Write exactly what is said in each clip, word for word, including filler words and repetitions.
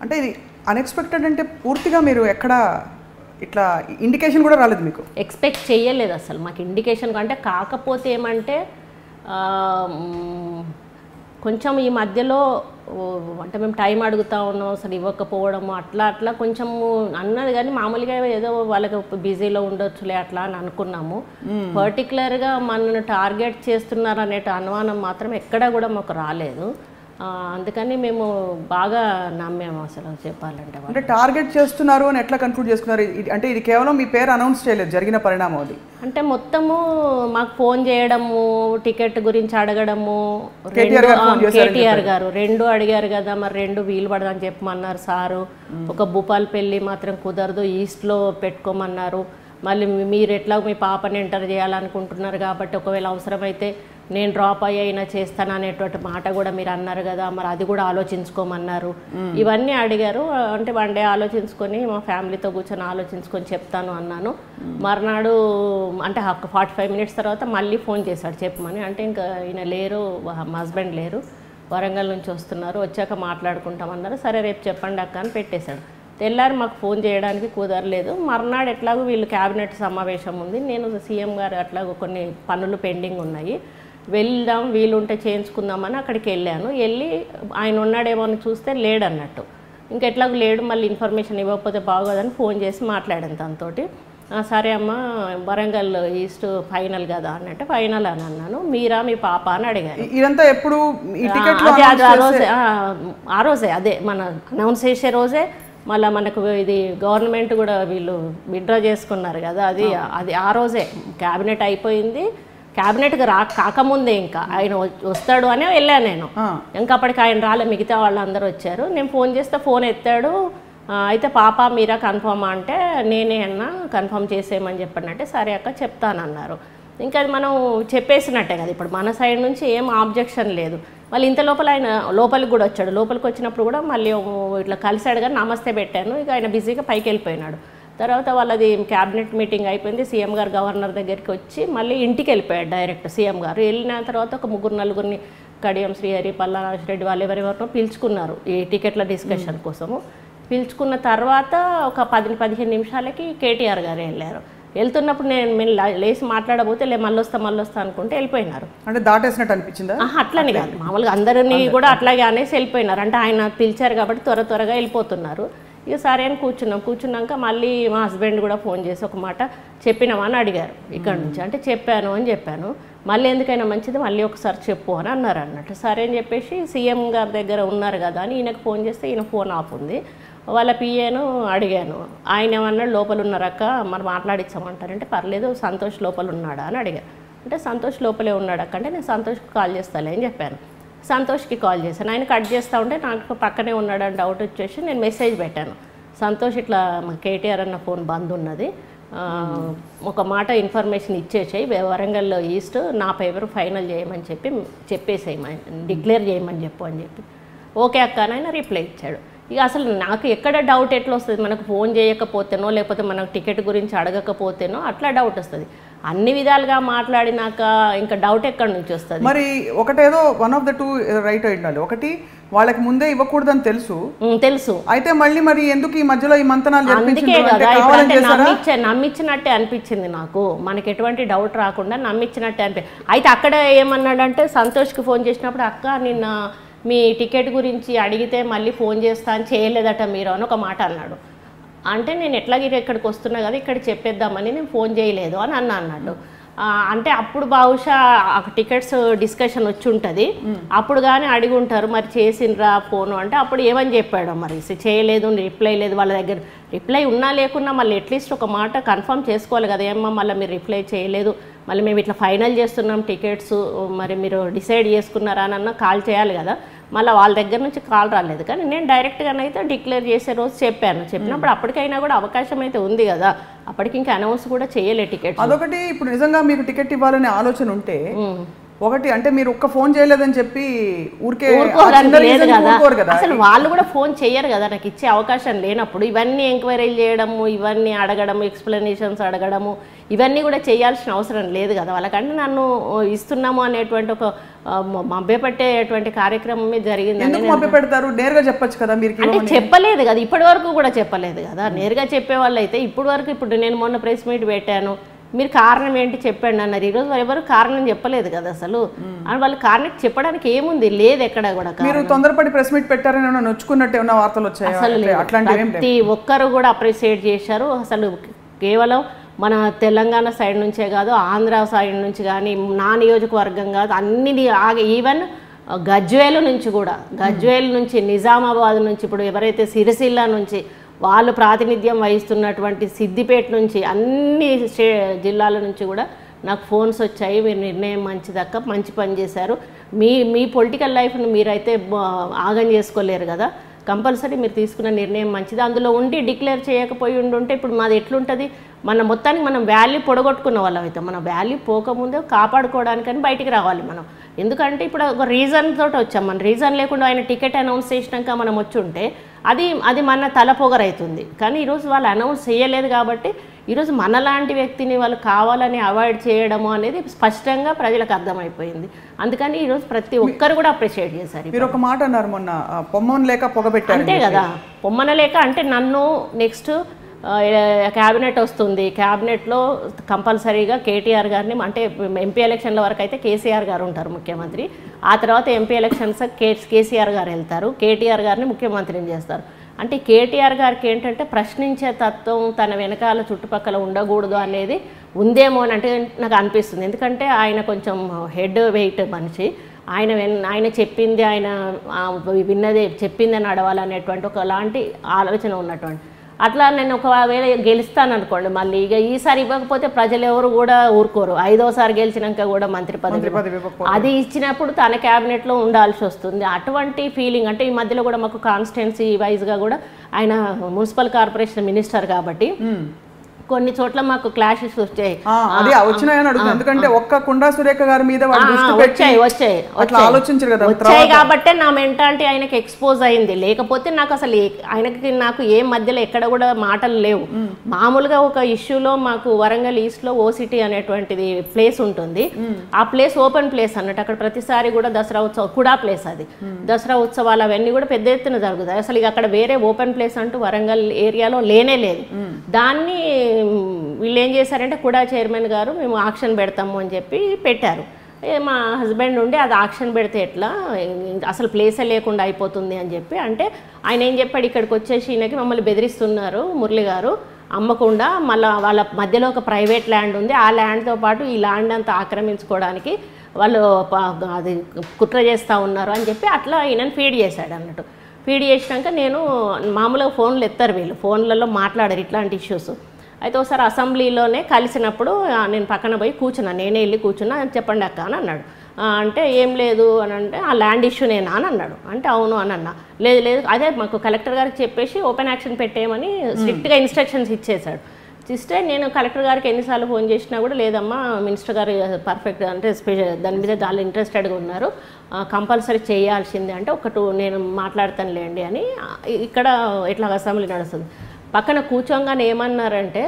అంటే ఇది అన్ఎక్స్పెక్టెడ్ అంటే పూర్తిగా మీరు ఎక్కడ ఇట్లా ఇండికేషన్ కూడా రాలేదు మీకు? ఎక్స్పెక్ట్ చేయలేదు అసలు మాకు ఇండికేషన్ అంటే. కాకపోతే ఏమంటే కొంచెం ఈ మధ్యలో అంటే మేము టైం అడుగుతా ఉన్నాం అసలు ఇవ్వకపోవడము అట్లా అట్లా కొంచెము అన్నది, కానీ మామూలుగా ఏదో వాళ్ళకి బిజీలో ఉండొచ్చులే అట్లా అని అనుకున్నాము. పర్టికులర్గా మనల్ని టార్గెట్ చేస్తున్నారు అనే అనుమానం మాత్రం ఎక్కడా కూడా మాకు రాలేదు. అందుకని మేము బాగా నమ్మాము అసలు చెప్పాలంటే. అంటే టార్గెట్ చేస్తున్నారు అని ఎట్లా కన్క్లూడ్ చేసుకున్నారు? అంటే ఇది కేవలం మీ పేరు అనౌన్స్ చేయలేదు, జరిగిన పరిణామం అది. అంటే మొత్తము మాకు ఫోన్ చేయడము, టికెట్ గురించి అడగడము, కేటీఆర్ గారు రెండు అడిగారు కదా, మరి రెండు వీలు పడదని చెప్పమన్నారు సారు. ఒక భూపాలపల్లి మాత్రం కుదరదు, ఈస్ట్లో పెట్టుకోమన్నారు. మళ్ళీ మీరు ఎట్లా మీ పాపని ఎంటర్ చేయాలనుకుంటున్నారు కాబట్టి ఒకవేళ అవసరమైతే నేను డ్రాప్ అయ్యినా చేస్తాను అనేటువంటి మాట కూడా మీరు అన్నారు కదా, మరి అది కూడా ఆలోచించుకోమన్నారు. ఇవన్నీ అడిగారు. అంటే వన్ డే ఆలోచించుకొని మా ఫ్యామిలీతో కూర్చొని ఆలోచించుకొని చెప్తాను అన్నాను. మర్నాడు అంటే ఫార్టీ ఫైవ్ మినిట్స్ తర్వాత మళ్ళీ ఫోన్ చేశాడు చెప్పమని. అంటే ఇంకా ఈయన లేరు, మా హస్బెండ్ లేరు, వరంగల్ నుంచి వస్తున్నారు, వచ్చాక మాట్లాడుకుంటామన్నారు. సరే రేపు చెప్పండి అక్క అని పెట్టేశాడు. తెల్లారి మాకు ఫోన్ చేయడానికి కుదరలేదు. మర్నాడు ఎట్లాగో వీళ్ళు క్యాబినెట్ సమావేశం ఉంది, నేను సీఎం గారు అట్లాగో కొన్ని పనులు పెండింగ్ ఉన్నాయి, వెళ్దాం వీలుంటే చేయించుకుందామని అక్కడికి వెళ్ళాను. వెళ్ళి ఆయన ఉన్నాడేమో అని చూస్తే లేడు అన్నట్టు. ఇంకెట్లాగో లేడు, మళ్ళీ ఇన్ఫర్మేషన్ ఇవ్వకపోతే బాగోదని ఫోన్ చేసి మాట్లాడాను తనతోటి. సరే అమ్మ వరంగల్ ఈస్ట్ ఫైనల్ కదా అన్నట్టు ఫైనల్ అని అన్నాను. మీరా మీ పాప అని అడిగాను. ఇదంతా ఎప్పుడు ఆ రోజే ఆ రోజే అదే మన అనౌన్స్ చేసే రోజే మళ్ళీ మనకు ఇది గవర్నమెంట్ కూడా వీళ్ళు విత్డ్రా చేసుకున్నారు కదా, అది అది ఆ రోజే క్యాబినెట్ అయిపోయింది. క్యాబినెట్గా రా కాకముందే ఇంకా ఆయన వస్తాడు అనే వెళ్ళాను నేను. ఇంకా అప్పటికి ఆయన రాలే, మిగతా వాళ్ళందరూ వచ్చారు. నేను ఫోన్ చేస్తే ఫోన్ ఎత్తాడు. అయితే పాప మీరా కన్ఫర్మ్ అంటే నేనే అన్నా కన్ఫర్మ్ చేసేయమని చెప్పండి. సరే అక్క చెప్తానన్నారు. ఇంకా అది మనం చెప్పేసినట్టే కదా, ఇప్పుడు మన సైడ్ నుంచి ఏం ఆబ్జెక్షన్ లేదు. మళ్ళీ ఇంత లోపల ఆయన లోపలికి కూడా వచ్చాడు. లోపలికి వచ్చినప్పుడు కూడా మళ్ళీ ఇట్లా కలిసాడు కానీ నమస్తే పెట్టాను. ఇక ఆయన బిజీగా పైకి వెళ్ళిపోయినాడు. తర్వాత వాళ్ళది క్యాబినెట్ మీటింగ్ అయిపోయింది. సీఎం గారు గవర్నర్ దగ్గరికి వచ్చి మళ్ళీ ఇంటికి వెళ్ళిపోయాడు డైరెక్ట్ సీఎం గారు. వెళ్ళిన తర్వాత ఒక ముగ్గురు నలుగురిని కడియం శ్రీహరి, పల్లా నాగేశ్వరరెడ్డి వాళ్ళు ఎవరెవరినో పిలుచుకున్నారు ఈ టికెట్ల డిస్కషన్ కోసము. పిలుచుకున్న తర్వాత ఒక పది పదిహేను నిమిషాలకి కేటీఆర్ గారు వెళ్ళారు. వెళ్తున్నప్పుడు నేను మేము లేచి మాట్లాడబోతే లే మళ్ళీ వస్తా మళ్ళీ వస్తా అనుకుంటే వెళ్ళిపోయినారు. అంటే దాటేసినట్టు అనిపించిందా? అట్లని కాదు, మామూలుగా అందరినీ కూడా అట్లాగే అనేసి వెళ్ళిపోయినారు. అంటే ఆయన పిలిచారు కాబట్టి త్వర త్వరగా వెళ్ళిపోతున్నారు. ఇక సరే అని కూర్చున్నాం. కూర్చున్నాక మళ్ళీ మా హస్బెండ్ కూడా ఫోన్ చేసి ఒక మాట చెప్పినామా అని అడిగారు ఇక్కడ నుంచి. అంటే చెప్పాను అని చెప్పాను. మళ్ళీ ఎందుకైనా మంచిది మళ్ళీ ఒకసారి చెప్పు అని అన్నారు అన్నట్టు. సరే అని చెప్పేసి సీఎం గారి దగ్గర ఉన్నారు కదా అని ఈయనకు ఫోన్ చేస్తే ఈయన ఫోన్ ఆఫ్ ఉంది. వాళ్ళ పిఏను అడిగాను. ఆయన ఏమన్నాడు లోపల ఉన్నారక్క మరి మాట్లాడించమంటారంటే పర్లేదు సంతోష్ లోపల ఉన్నాడా అని అడిగాను. అంటే సంతోష్ లోపలే ఉన్నాడక్క అంటే నేను సంతోష్కి కాల్ చేస్తాలే అని చెప్పాను. సంతోష్కి కాల్ చేశాను. ఆయన కట్ చేస్తూ ఉంటే నాకు పక్కనే ఉన్నాడని డౌట్ వచ్చేసి నేను మెసేజ్ పెట్టాను. సంతోష్ ఇట్లా మా కేటీఆర్ అన్న ఫోన్ బంద్ ఉన్నది, ఒక మాట ఇన్ఫర్మేషన్ ఇచ్చేసాయి వరంగల్లో ఈస్ట్ నా పేపర్ ఫైనల్ చేయమని చెప్పి చెప్పేసేయమని డిక్లేర్ చేయమని చెప్పు అని చెప్పి ఓకే అక్క అని ఆయన రిప్లై ఇచ్చాడు. ఇక అసలు నాకు ఎక్కడ డౌట్ ఎట్లా వస్తుంది, మనకు ఫోన్ చేయకపోతేనో లేకపోతే మనకు టికెట్ గురించి అడగకపోతేనో అట్లా డౌట్ వస్తుంది. అన్ని విధాలుగా మాట్లాడినాక ఇంకా డౌట్ ఎక్కడి నుంచి వస్తుంది? మరి ఒకటేదో one of the two right అయి ఉండాలి. ఒకటి వాళ్ళకి ముందే ఇవ్వకూడదని తెలుసు తెలుసు అయితే మళ్ళీ మరి ఎందుకు ఈ మధ్యలో ఈ మంతనాలు? అందుకే కదా నమ్మించే నమ్మించినట్టే అనిపించింది నాకు. మనకి ఎటువంటి డౌట్ రాకుండా నమ్మించినట్టే అనిపి అయితే అక్కడ ఏమన్నాడంటే సంతోష్కి ఫోన్ చేసినప్పుడు అక్క నిన్న మీ టికెట్ గురించి అడిగితే మళ్ళీ ఫోన్ చేస్తా అని చేయలేదట మీరు అని ఒక మాట అన్నాడు. అంటే నేను ఎట్లాగే ఇక్కడికి వస్తున్నా కదా ఇక్కడ చెప్పేద్దామని నేను ఫోన్ చేయలేదు అని అన్నా అన్నాడు. అంటే అప్పుడు బహుశా టికెట్స్ డిస్కషన్ వచ్చి ఉంటుంది, అప్పుడు కానీ అడిగి ఉంటారు మరి చేసిండ్రా ఫోను అంటే అప్పుడు ఏమని చెప్పాడు మరి చేయలేదు రిప్లై లేదు వాళ్ళ దగ్గర. రిప్లై ఉన్నా లేకున్నా మళ్ళీ అట్లీస్ట్ ఒక మాట కన్ఫర్మ్ చేసుకోవాలి కదా, ఏమన్నా మళ్ళీ మీరు రిప్లై చేయలేదు మళ్ళీ మేము ఇట్లా ఫైనల్ చేస్తున్నాం టికెట్స్ మరి మీరు డిసైడ్ చేసుకున్నారా అని అన్న కాల్ చేయాలి కదా. మళ్ళీ వాళ్ళ దగ్గర నుంచి కాల్ రాలేదు. కానీ నేను డైరెక్ట్గానైతే డిక్లేర్ చేసే రోజు చెప్పాను. చెప్పినప్పుడు అప్పటికైనా కూడా అవకాశం అయితే ఉంది కదా, అప్పటికి ఇంకా అనౌన్స్ కూడా చేయలే టికెట్. అదొకటి ఇప్పుడు నిజంగా మీకు టికెట్ ఇవ్వాలనే ఆలోచన ఉంటే ఒకటి అంటే మీరు ఒక్క ఫోన్ చేయలేదని చెప్పి ఊరికే అసలు వాళ్ళు కూడా ఫోన్ చెయ్యరు కదా నాకు ఇచ్చే అవకాశం లేనప్పుడు. ఇవన్నీ ఎంక్వైరీలు చేయడము ఇవన్నీ అడగడము ఎక్స్ప్లెనేషన్స్ అడగడము ఇవన్నీ కూడా చేయాల్సిన అవసరం లేదు కదా వాళ్ళకంటే. నన్ను ఇస్తున్నాము అనేటువంటి ఒక మభ్యపెట్టేటువంటి కార్యక్రమమే జరిగింది. ఎందుకు మభ్యపెడతారు? నేరుగా చెప్పొచ్చు కదా మీరు. అంటే చెప్పలేదు కదా, ఇప్పటి వరకు కూడా చెప్పలేదు కదా. నేరుగా చెప్పే వాళ్ళు అయితే ఇప్పటి వరకు, ఇప్పుడు నేను మొన్న ప్రెస్ మీట్ పెట్టాను, మీరు కారణం ఏంటి చెప్పండి అన్నారు. ఈరోజు ఎవరు కారణం చెప్పలేదు కదా అసలు. అని వాళ్ళు కారణం చెప్పడానికి ఏముంది, లేదు ఎక్కడ కూడా. మీరు తొందరపడి ప్రెస్ మీట్ పెట్టారని నొచ్చుకున్నట్టు ఏమన్నా వార్తలు వచ్చాయి? అసలు ప్రతి ఒక్కరు కూడా అప్రిషియేట్ చేశారు. అసలు కేవలం మన తెలంగాణ సైడ్ నుంచే కాదు, ఆంధ్ర సైడ్ నుంచి కానీ, నా నియోజకవర్గం కాదు, అన్ని ఆగే, ఈవెన్ గజ్వేల్ నుంచి కూడా, గజ్వేల్ నుంచి, నిజామాబాద్ నుంచి, ఇప్పుడు ఎవరైతే సిరిసిల్ల నుంచి వాళ్ళు ప్రాతినిధ్యం వహిస్తున్నటువంటి సిద్దిపేట నుంచి, అన్ని జిల్లాల నుంచి కూడా నాకు ఫోన్స్ వచ్చాయి. మీరు నిర్ణయం మంచిదక్క, మంచి పని చేశారు, మీ మీ పొలిటికల్ లైఫ్ను మీరైతే ఆగం చేసుకోలేరు కదా, కంపల్సరీ మీరు తీసుకున్న నిర్ణయం మంచిది. అందులో ఉండి డిక్లేర్ చేయకపోయి ఉండుంటే ఇప్పుడు మాది ఎట్లుంటుంది? మన మొత్తానికి మనం వాల్యూ పొడగొట్టుకున్న వాళ్ళం అయితే, మన వాల్యూ పోకముందే కాపాడుకోవడానికని బయటికి రావాలి మనం. ఎందుకంటే ఇప్పుడు ఒక రీజన్ తోటి వచ్చాం, మన రీజన్ లేకుండా ఆయన టికెట్ అనౌన్స్ చేసినాక మనం వచ్చి ఉంటే అది అది మన తల పొగరవుతుంది. కానీ ఈరోజు వాళ్ళు అనౌన్స్ చేయలేదు కాబట్టి ఈరోజు మనలాంటి వ్యక్తిని వాళ్ళు కావాలని అవాయిడ్ చేయడము అనేది స్పష్టంగా ప్రజలకు అర్థమైపోయింది. అందుకని ఈరోజు ప్రతి ఒక్కరు కూడా అప్రిషియేట్ చేశారు. మీరు ఒక మాట అన్నారు మొన్న, పొమ్మన లేక పొగబెట్టారు. అంతే కదా, పొమ్మన లేక అంటే నన్ను నెక్స్ట్ క్యాబినెట్ వస్తుంది, క్యాబినెట్లో కంపల్సరీగా కేటీఆర్ గారిని, అంటే ఎంపీ ఎలక్షన్ల వరకు అయితే కేసీఆర్ గారు ఉంటారు ముఖ్యమంత్రి, ఆ తర్వాత ఎంపీ ఎలక్షన్స్ కే కేసీఆర్ గారు వెళ్తారు, కేటీఆర్ గారిని ముఖ్యమంత్రిని చేస్తారు. అంటే కేటీఆర్ గారికి ఏంటంటే ప్రశ్నించే తత్వం తన వెనకాల చుట్టుపక్కల ఉండకూడదు అనేది ఉందేమో అని అంటే నాకు అనిపిస్తుంది. ఎందుకంటే ఆయన కొంచెం హెడ్ వెయిట్ మనిషి, ఆయన ఆయన చెప్పింది, ఆయన విన్నదే చెప్పింది నడవాలనేటువంటి ఒకలాంటి ఆలోచన ఉన్నటువంటి. అట్లా నేను ఒకవేళ గెలుస్తాను అనుకోండి, మళ్ళీ ఇక ఈసారి ఇవ్వకపోతే ప్రజలు ఎవరు కూడా ఊరుకోరు. ఐదోసారి గెలిచినాక కూడా మంత్రి పదవి అది ఇచ్చినప్పుడు తన క్యాబినెట్లో ఉండాల్సి వస్తుంది. అటువంటి ఫీలింగ్, అంటే ఈ మధ్యలో కూడా మాకు కాన్స్టిట్యున్సీ వైజ్గా కూడా ఆయన మున్సిపల్ కార్పొరేషన్ మినిస్టర్ కాబట్టి కొన్ని చోట్ల మాకు క్లాషెస్ వచ్చాయి. అది వచ్చినాయని అడుగుతాను, ఎందుకంటే ఒక్క కుండా సురేఖ గారి మీద వచ్చాయి వచ్చాయి ఆలోచించారు కదా, వచ్చాయి కాబట్టి నా మెంటాలిటీ ఆయనకి ఎక్స్పోజ్ అయింది. లేకపోతే నాకు అసలు ఆయనకి నాకు ఏ మధ్యలో ఎక్కడ కూడా మాటలు లేవు. మామూలుగా ఒక ఇష్యూలో మాకు వరంగల్ ఈస్ట్ లో ఓసిటీ అనేటువంటిది ప్లేస్ ఉంటుంది, ఆ ప్లేస్ ఓపెన్ ప్లేస్ అన్నట్టు, అక్కడ ప్రతిసారి కూడా దసరా ఉత్సవం కూడా ప్లేస్, అది దసరా ఉత్సవాలు అవన్నీ కూడా పెద్ద ఎత్తున జరుగుతాయి. అసలు ఇక అక్కడ వేరే ఓపెన్ ప్లేస్ అంటూ వరంగల్ ఏరియాలో లేనే లేదు. దాన్ని వీళ్ళు ఏం చేశారంటే కూడా చైర్మన్ గారు మేము ఆక్షన్ పెడతాము అని చెప్పి పెట్టారు. మా హస్బెండ్ ఉండి అది ఆక్షన్ పెడితే ఎట్లా, అసలు ప్లేసే లేకుండా అయిపోతుంది అని చెప్పి అంటే ఆయన ఏం చెప్పాడు, ఇక్కడికి వచ్చేసి ఈయనకి మమ్మల్ని బెదిరిస్తున్నారు మురళి గారు, అమ్మకుండా మళ్ళీ వాళ్ళ మధ్యలో ఒక ప్రైవేట్ ల్యాండ్ ఉంది, ఆ ల్యాండ్తో పాటు ఈ ల్యాండ్ అంతా ఆక్రమించుకోవడానికి వాళ్ళు అది కుట్ర చేస్తూ ఉన్నారు అని చెప్పి అట్లా ఈయనని ఫీడ్ చేశాడు అన్నట్టు. ఫీడ్ చేసినాక నేను మామూలుగా ఫోన్లు ఎత్తారు, వీళ్ళు ఫోన్లలో మాట్లాడారు ఇట్లాంటి ఇష్యూస్. అయితే ఒకసారి అసెంబ్లీలోనే కలిసినప్పుడు నేను పక్కన పోయి కూర్చున్నా, నేనే వెళ్ళి కూర్చున్నా, చెప్పండి అక్క అని అన్నాడు. అంటే ఏం లేదు అని అంటే ఆ ల్యాండ్ ఇష్యూనేనా అని అన్నాడు. అంటే అవును అని అన్నా. లేదు లేదు అదే మాకు కలెక్టర్ గారికి చెప్పేసి ఓపెన్ యాక్షన్ పెట్టేయమని స్ట్రిక్ట్గా ఇన్స్ట్రక్షన్స్ ఇచ్చేశాడు. ఇస్తే నేను కలెక్టర్ గారికి ఎన్నిసార్లు ఫోన్ చేసినా కూడా లేదమ్మా మినిస్టర్ గారు పర్ఫెక్ట్ అంటే స్పెషల్ దాని మీద చాలా ఇంట్రెస్టెడ్గా ఉన్నారు, కంపల్సరీ చేయాల్సిందే అంటే ఒక టూ నేను మాట్లాడతానులేండి అని. ఇక్కడ ఇట్లా అసెంబ్లీ నడుస్తుంది. పక్కన కూర్చోగానే ఏమన్నారంటే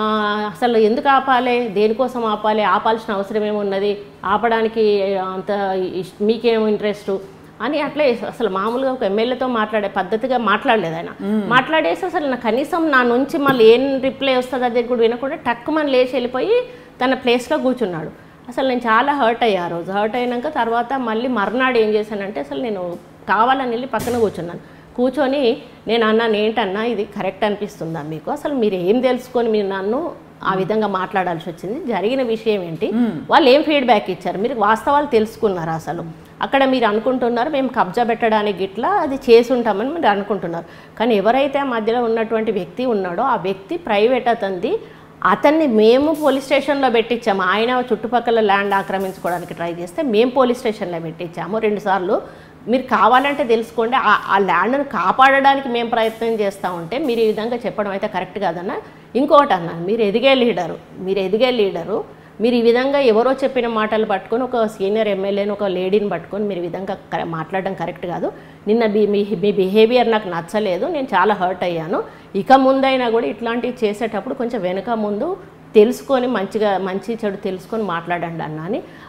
అసలు ఎందుకు ఆపాలి, దేనికోసం ఆపాలి, ఆపాల్సిన అవసరం ఏమున్నది, ఆపడానికి అంత మీకేమో ఇంట్రెస్టు అని అట్లా అసలు మామూలుగా ఒక ఎమ్మెల్యేతో మాట్లాడే పద్ధతిగా మాట్లాడలేదు ఆయన. మాట్లాడేసి అసలు నా కనీసం నా నుంచి మళ్ళీ ఏం రిప్లై వస్తుంది అది కూడా వినకుండా టక్కుమని లేచి వెళ్ళిపోయి తన ప్లేస్లో కూర్చున్నాడు. అసలు నేను చాలా హర్ట్ అయ్యా ఆ రోజు. హర్ట్ అయినాక తర్వాత మళ్ళీ మర్నాడు ఏం చేశానంటే అసలు నేను కావాలని వెళ్ళి పక్కన కూర్చున్నాను. కూర్చొని నేను అన్నాను, ఏంటన్నా ఇది కరెక్ట్ అనిపిస్తుందా మీకు, అసలు మీరు ఏం తెలుసుకొని మీరు నన్ను ఆ విధంగా మాట్లాడాల్సి వచ్చింది, జరిగిన విషయం ఏంటి, వాళ్ళు ఏం ఫీడ్బ్యాక్ ఇచ్చారు, మీరు వాస్తవాలు తెలుసుకున్నారు, అసలు అక్కడ మీరు అనుకుంటున్నారు మేము కబ్జా పెట్టడానికి ఇట్లా అది చేసి ఉంటామని మీరు అనుకుంటున్నారు, కానీ ఎవరైతే ఆ మధ్యలో ఉన్నటువంటి వ్యక్తి ఉన్నాడో ఆ వ్యక్తి ప్రైవేట్ అతనిది, అతన్ని మేము పోలీస్ స్టేషన్లో పెట్టించాము, ఆయన చుట్టుపక్కల ల్యాండ్ ఆక్రమించుకోవడానికి ట్రై చేస్తే మేము పోలీస్ స్టేషన్లో పెట్టించాము రెండుసార్లు, మీరు కావాలంటే తెలుసుకోండి, ఆ ల్యాండ్ను కాపాడడానికి మేము ప్రయత్నం చేస్తూ ఉంటే మీరు ఈ విధంగా చెప్పడం అయితే కరెక్ట్ కాదన్న. ఇంకోటి అన్నాను, మీరు ఎదిగే లీడరు మీరు ఎదిగే లీడరు మీరు ఈ విధంగా ఎవరో చెప్పిన మాటలు పట్టుకొని ఒక సీనియర్ ఎమ్మెల్యేని ఒక లేడీని పట్టుకొని మీరు ఈ విధంగా మాట్లాడడం కరెక్ట్ కాదు, నిన్న మీ మీ బిహేవియర్ నాకు నచ్చలేదు, నేను చాలా హర్ట్ అయ్యాను, ఇక ముందైనా కూడా ఇట్లాంటివి చేసేటప్పుడు కొంచెం వెనుక ముందు తెలుసుకొని మంచిగా మంచి చెడు తెలుసుకొని మాట్లాడండి అన్న అని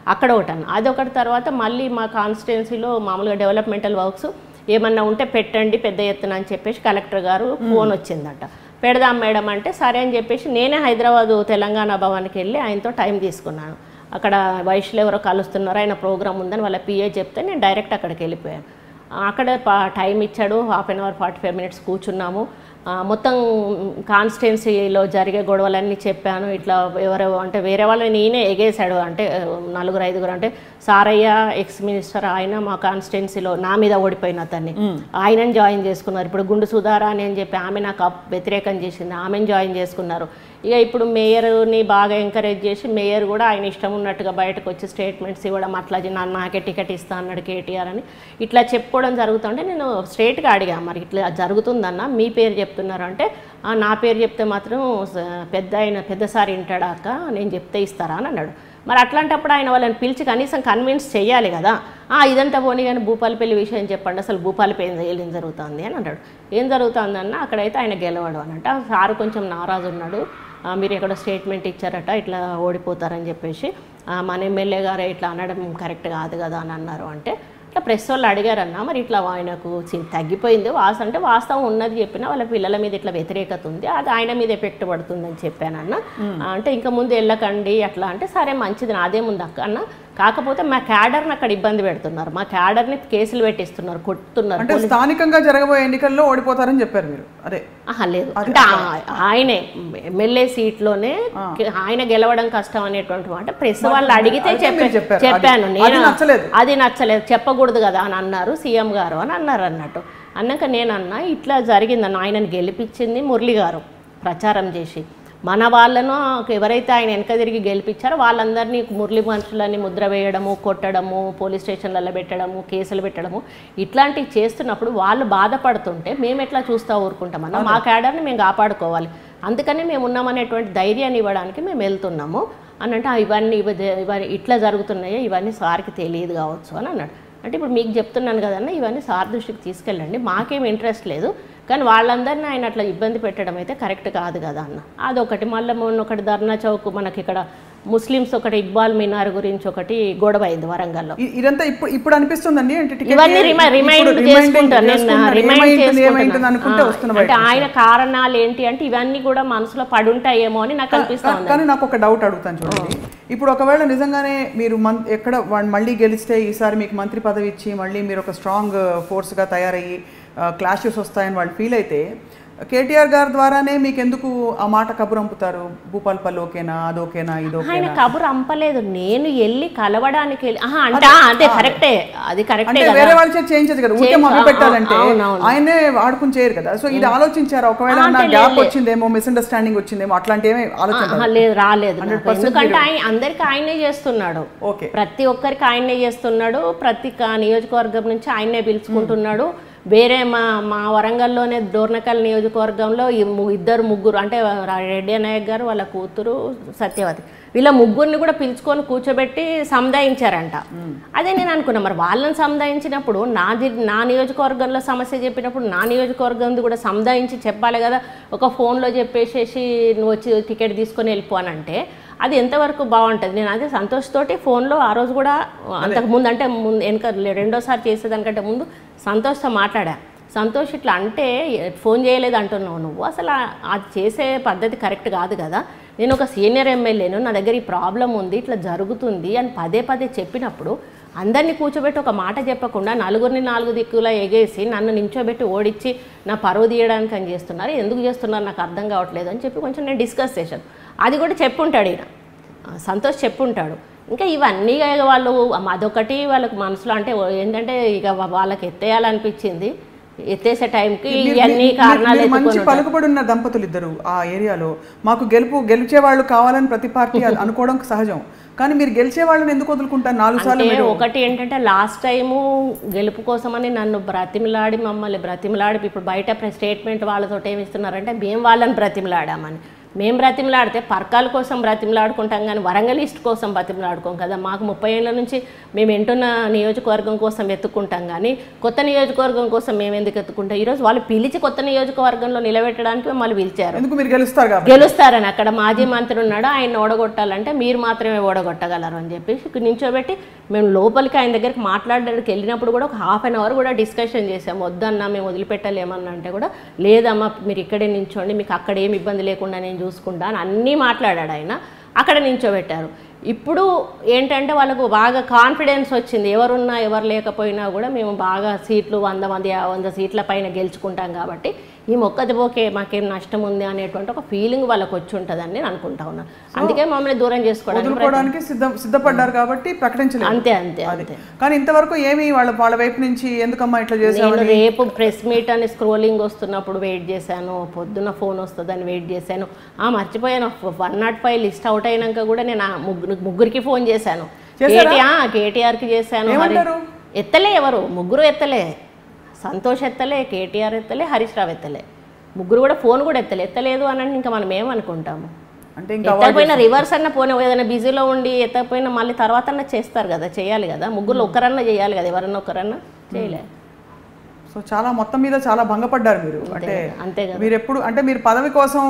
అక్కడ ఒకటి అన్న అదొకటి. తర్వాత మళ్ళీ మా కాన్స్టిట్యున్సీలో మామూలుగా డెవలప్మెంటల్ వర్క్స్ ఏమన్నా ఉంటే పెట్టండి పెద్ద ఎత్తున అని చెప్పేసి కలెక్టర్ గారు ఫోన్ వచ్చిందట. పెడదాం మేడం అంటే సరే అని చెప్పేసి నేనే హైదరాబాదు తెలంగాణ భవన్కి వెళ్ళి ఆయనతో టైం తీసుకున్నాను. అక్కడ వయసులో ఎవరో కలుస్తున్నారు, ఆయన ప్రోగ్రామ్ ఉందని వాళ్ళ పిఏ చెప్తే నేను డైరెక్ట్ అక్కడికి వెళ్ళిపోయాను. అక్కడ టైం ఇచ్చాడు, half an hour forty five minutes కూర్చున్నాము. మొత్తం కాన్స్టిట్యున్సీలో జరిగే గొడవలన్నీ చెప్పాను. ఇట్లా ఎవరు అంటే వేరే వాళ్ళని నేనే ఎగేశాడు, అంటే నలుగురు ఐదుగురు అంటే సారయ్య ఎక్స్ మినిస్టర్ ఆయన మా కాన్స్టిట్యున్సీలో నా మీద ఓడిపోయిన అతన్ని ఆయనని జాయిన్ చేసుకున్నారు. ఇప్పుడు గుండు సుధారా అని అని చెప్పి ఆమె నాకు వ్యతిరేకం చేసింది, ఆమెను జాయిన్ చేసుకున్నారు. ఇక ఇప్పుడు మేయర్ని బాగా ఎంకరేజ్ చేసి మేయర్ కూడా ఆయన ఇష్టం ఉన్నట్టుగా బయటకు వచ్చి స్టేట్మెంట్స్ ఇవ్వడం, అట్లా నన్ను నాకే టికెట్ ఇస్తా అన్నాడు కేటీఆర్ అని ఇట్లా చెప్పుకోవడం జరుగుతుంటే నేను స్ట్రేట్గా అడిగా, మరి ఇట్లా జరుగుతుందన్న మీ పేరు చెప్తున్నారు అంటే నా పేరు చెప్తే మాత్రం పెద్ద ఆయన పెద్దసారి వింటాడాక నేను చెప్తే ఇస్తారా అని అన్నాడు. మరి అట్లాంటప్పుడు ఆయన వాళ్ళని పిలిచి కనీసం కన్విన్స్ చేయాలి కదా. ఇదంతా పోనీ కానీ భూపాలపల్లి విషయం చెప్పండి, అసలు భూపాలపల్లి ఏం జరుగుతుంది అని అన్నాడు. ఏం జరుగుతుందన్న అక్కడైతే ఆయన గెలవడం అనంట. సారు కొంచెం నారాజు ఉన్నాడు, మీరు ఎక్కడ స్టేట్మెంట్ ఇచ్చారట ఇట్లా ఓడిపోతారని చెప్పేసి మన ఎమ్మెల్యే గారు ఇట్లా అనడం కరెక్ట్ కాదు కదా అని అన్నారు. అంటే ఇట్లా ప్రెస్ వాళ్ళు అడిగారన్నా మరి ఇట్లా ఆయనకు తగ్గిపోయింది వాస అంటే వాస్తవం ఉన్నది చెప్పినా వాళ్ళ పిల్లల మీద ఇట్లా వ్యతిరేకత ఉంది, అది ఆయన మీద ఎఫెక్ట్ పడుతుందని చెప్పానన్న. అంటే ఇంకా ముందు వెళ్ళకండి అట్లా అంటే సరే మంచిది నాదేముంది అక్క అన్న, కాకపోతే మా క్యాడర్ని అక్కడ ఇబ్బంది పెడుతున్నారు, మా క్యాడర్ని కేసులు పెట్టిస్తున్నారు, కొట్టుతున్నారు. అంటే స్థానికంగా జరగబోయే ఎన్నికల్లో ఓడిపోతారని చెప్పారు మీరు? అదే ఆహా లేదు, అంటే ఆయనే ఎమ్మెల్యే సీట్లోనే ఆయన గెలవడం కష్టం అనేటువంటి మాట ప్రెస్ వాళ్ళు అడిగితే చెప్పా చెప్పాను నేను, అది నచ్చలేదు చెప్పకూడదు కదా అని అన్నారు సీఎం గారు అని అన్నారు. అన్నట్టు అన్నాక నేను అన్నా ఇట్లా జరిగిందన్న, ఆయనను గెలిపించింది మురళి గారు ప్రచారం చేసి, మన వాళ్ళను ఎవరైతే ఆయన వెనక తిరిగి గెలిపించారో వాళ్ళందరినీ మురళి మనుషులని ముద్ర వేయడము, కొట్టడము, పోలీస్ స్టేషన్లలో పెట్టడము, కేసులు పెట్టడము ఇట్లాంటివి చేస్తున్నప్పుడు వాళ్ళు బాధపడుతుంటే మేము ఎట్లా చూస్తూ ఊరుకుంటామన్నా, మా క్యాడర్ని మేము కాపాడుకోవాలి, అందుకని మేము ఉన్నామనేటువంటి ధైర్యాన్ని ఇవ్వడానికి మేము వెళ్తున్నాము అని అంటే ఇవన్నీ ఇవన్నీ ఇట్లా జరుగుతున్నాయో ఇవన్నీ సార్కి తెలియదు కావచ్చు అని అన్నాడు. అంటే ఇప్పుడు మీకు చెప్తున్నాను కదన్నా ఇవన్నీ సార్ దృష్టికి తీసుకెళ్ళండి, మాకేం ఇంట్రెస్ట్ లేదు, కానీ వాళ్ళందరినీ ఆయన అట్లా ఇబ్బంది పెట్టడం అయితే కరెక్ట్ కాదు కదా అన్న. అదొకటి. మళ్ళీ మొన్న ఒకటి ధర్నా చౌక్ మనకి ఇక్కడ ముస్లిమ్స్ ఒకటి ఇక్బాల్ మినార్ గురించి ఒకటి గొడవ అయింది వరంగల్లో. ఇదంతా ఇప్పుడు ఇప్పుడు అనిపిస్తుందండి ఇవన్నీ రిమైండ్ చేసుకుంటాను నేను, రిమైండ్ చేసుకుంటాను అంటే ఆయన కారణాలు ఏంటి అంటే ఇవన్నీ కూడా మనసులో పడుంటాయేమో అని నాకు అనిపిస్తుంది. కానీ నాకు ఒక డౌట్ అడుగుతాను చూడండి, ఇప్పుడు ఒకవేళ నిజంగానే మీరు ఎక్కడ మళ్ళీ గెలిస్తే ఈసారి మీకు మంత్రి పదవి ఇచ్చి మళ్ళీ మీరు ఒక స్ట్రాంగ్ ఫోర్స్గా తయారయ్యి క్లాషెస్ వస్తాయని వాళ్ళు ఫీల్ అయితే కేటీఆర్ గారి ద్వారానే మీకు ఎందుకు ఆ మాట కబురు అంపుతారు? భూపాలపల్లి ఓకేనా, అదోకేనా, ఇదోకేనా? ఆయన కబురు అంపలేదు, నేను వెళ్ళి కలవడానికి వెళ్ళి అంటే అదే కరెక్టే, అది కరెక్టే. వేరే వాళ్ళు చేయించదు కదా, ఊరికే మొదలు పెట్టాలంటే ఆయనే వాడుకుని చేయరు కదా. సో ఇది ఆలోచించారా? ఒకవేళ గ్యాప్ వచ్చిందేమో, మిస్అండర్స్టాండింగ్ వచ్చిందేమో, అట్లాంటి ఏమీ ఆలోచన లేదు, రాలేదు. ఎందుకంటే ఆయన అందరికి ఆయనే చేస్తున్నాడు, ప్రతి ఒక్కరికి ఆయనే చేస్తున్నాడు, ప్రతి నియోజకవర్గం నుంచి ఆయనే పిలుచుకుంటున్నాడు. వేరే మా మా వరంగల్లోనే డోర్నకల్ నియోజకవర్గంలో ఇద్దరు ముగ్గురు అంటే రెడ్డి నాయక్ గారు వాళ్ళ కూతురు సత్యవతి వీళ్ళ ముగ్గురిని కూడా పిలుచుకొని కూర్చోబెట్టి సముదాయించారంట. అదే నేను అనుకున్నా, మరి వాళ్ళని సముదాయించినప్పుడు నా నా నియోజకవర్గంలో సమస్య చెప్పినప్పుడు నా నియోజకవర్గం కూడా సముదాయించి చెప్పాలి కదా. ఒక ఫోన్లో చెప్పేసేసి నువ్వు వచ్చి టికెట్ తీసుకొని వెళ్ళిపోనంటే అది ఎంతవరకు బాగుంటుంది? నేను అదే సంతోష్ తోటి ఫోన్లో ఆ రోజు కూడా అంతకుముందు అంటే ముందు వెనక రెండోసారి చేసేదానికంటే ముందు సంతోష్తో మాట్లాడా. సంతోష్ ఇట్లా అంటే ఫోన్ చేయలేదు అంటున్నావు నువ్వు, అసలు అది చేసే పద్ధతి కరెక్ట్ కాదు కదా. నేను ఒక సీనియర్ ఎమ్మెల్యేను, నా దగ్గర ఈ ప్రాబ్లం ఉంది, ఇట్లా జరుగుతుంది అని పదే పదే చెప్పినప్పుడు అందరినీ కూర్చోబెట్టి ఒక మాట చెప్పకుండా నలుగురిని నాలుగు దిక్కులా ఎగేసి నన్ను నించోబెట్టి ఓడించి నా పరువు తీయడానికి అని చేస్తున్నారు, ఎందుకు చేస్తున్నారు నాకు అర్థం కావట్లేదు అని చెప్పి కొంచెం నేను డిస్కస్ చేశాను. అది కూడా చెప్పుంటాడు ఈయన, సంతోష్ చెప్పుంటాడు. ఇంకా ఇవన్నీ వాళ్ళు అదొకటి వాళ్ళకి మనసులో అంటే ఏంటంటే ఇక వాళ్ళకి ఎత్తేయాలనిపించింది, ఎత్తేసే టైంకి ఇవన్నీ కారణాలు. మంచి పలుకుబడి ఉన్న దంపతులు ఇద్దరు ఆ ఏరియాలో, మాకు గెలుపు గెలిచే వాళ్ళు కావాలని ప్రతి పార్టీ అనుకోవడం సహజం, కానీ మీరు గెలిచే వాళ్ళని ఎందుకు వదులుకుంటారు నాలుగు సార్లు? ఒకటి ఏంటంటే లాస్ట్ టైము గెలుపు కోసమని నన్ను బ్రతిమిలాడి మమ్మల్ని బ్రతిమిలాడి ఇప్పుడు బయట స్టేట్మెంట్ వాళ్ళతో ఏమి ఇస్తున్నారంటే మేము వాళ్ళని బ్రతిమిలాడామని, మేము బ్రతిమలాడితే పర్కాల కోసం బ్రతిమలాడుకుంటాం కానీ వరంగల్ ఈస్ట్ కోసం బ్రతిమలాడుకోం కదా. మాకు ముప్పై ఏళ్ళ నుంచి మేము ఎంటున్న నియోజకవర్గం కోసం వెతుక్కుంటాం కానీ కొత్త నియోజకవర్గం కోసం మేము ఎందుకు ఎత్తుకుంటాం. ఈరోజు వాళ్ళు పిలిచి కొత్త నియోజకవర్గంలో నిలబెట్టడానికి మమ్మల్ని పిలిచారు. గెలుస్తారని అక్కడ మాజీ మంత్రి ఉన్నాడు, ఆయన ఓడగొట్టాలంటే మీరు మాత్రమే ఓడగొట్టగలరు అని చెప్పేసి నించోబెట్టి మేము లోపలికి ఆయన దగ్గరికి మాట్లాడడానికి వెళ్ళినప్పుడు కూడా ఒక హాఫ్ అన్ అవర్ కూడా డిస్కషన్ చేసాము. వద్దన్నా మేము వదిలిపెట్టలేమన్నా అంటే కూడా లేదమ్మా మీరు ఇక్కడే నించోండి, మీకు అక్కడ ఏమి ఇబ్బంది లేకుండా నేను చూసుకుంటా అని అన్నీ మాట్లాడాడు ఆయన. అక్కడ నించోబెట్టారు. ఇప్పుడు ఏంటంటే వాళ్ళకు బాగా కాన్ఫిడెన్స్ వచ్చింది, ఎవరున్నా ఎవరు లేకపోయినా కూడా మేము బాగా సీట్లు వంద మంది వంద సీట్ల పైన గెలుచుకుంటాం కాబట్టి ఈ మొక్కది పోకే మాకేం నష్టం ఉంది అనేటువంటి ఒక ఫీలింగ్ వాళ్ళకి వచ్చి ఉంటుందని నేను అనుకుంటా ఉన్నాను. అందుకే మమ్మల్ని దూరం చేసుకోవడానికి సిద్ధపడ్డారు కాబట్టి ప్రకటించలేదు. అంతే అంతే అంతే కానీ ఇంతవరకు ఏమి వాళ్ళ వాళ్ళ వైపు నుంచి ఎందుకమ్మా ఇట్లా చేశారు? రేపు ప్రెస్ మీట్ అని స్క్రోలింగ్ వస్తున్నప్పుడు వెయిట్ చేశాను, పొద్దున్న ఫోన్ వస్తుందని వెయిట్ చేశాను. ఆ మర్చిపోయాను, one not five list out అయినాక కూడా నేను ముగ్గురు ముగ్గురికి ఫోన్ చేశాను. కేటీఆర్కి చేశాను, ఎత్తలే ఎవరు ముగ్గురు ఎత్తలే. సంతోష్ ఎత్తలే, కేటీఆర్ ఎత్తలే, హరీష్ రావు ఎత్తలే. ముగ్గురు కూడా ఫోన్ కూడా ఎత్తలే. ఎత్తలేదు అని ఇంకా మనం ఏమనుకుంటాము? అంటే ఎత్తకపోయినా రివర్స్ అన్న పోనీ ఏదైనా బిజీలో ఉండి ఎత్తకపోయినా మళ్ళీ తర్వాత అన్న చేస్తారు కదా, చేయాలి కదా. ముగ్గురు ఒక్కరన్నా చేయాలి కదా, ఎవరన్నా ఒక్కరన్నా చేయలే. సో చాలా మొత్తం మీద చాలా భంగపడ్డారు మీరు. అంటే అంతే కదా, మీరు ఎప్పుడు అంటే మీరు పదవి కోసం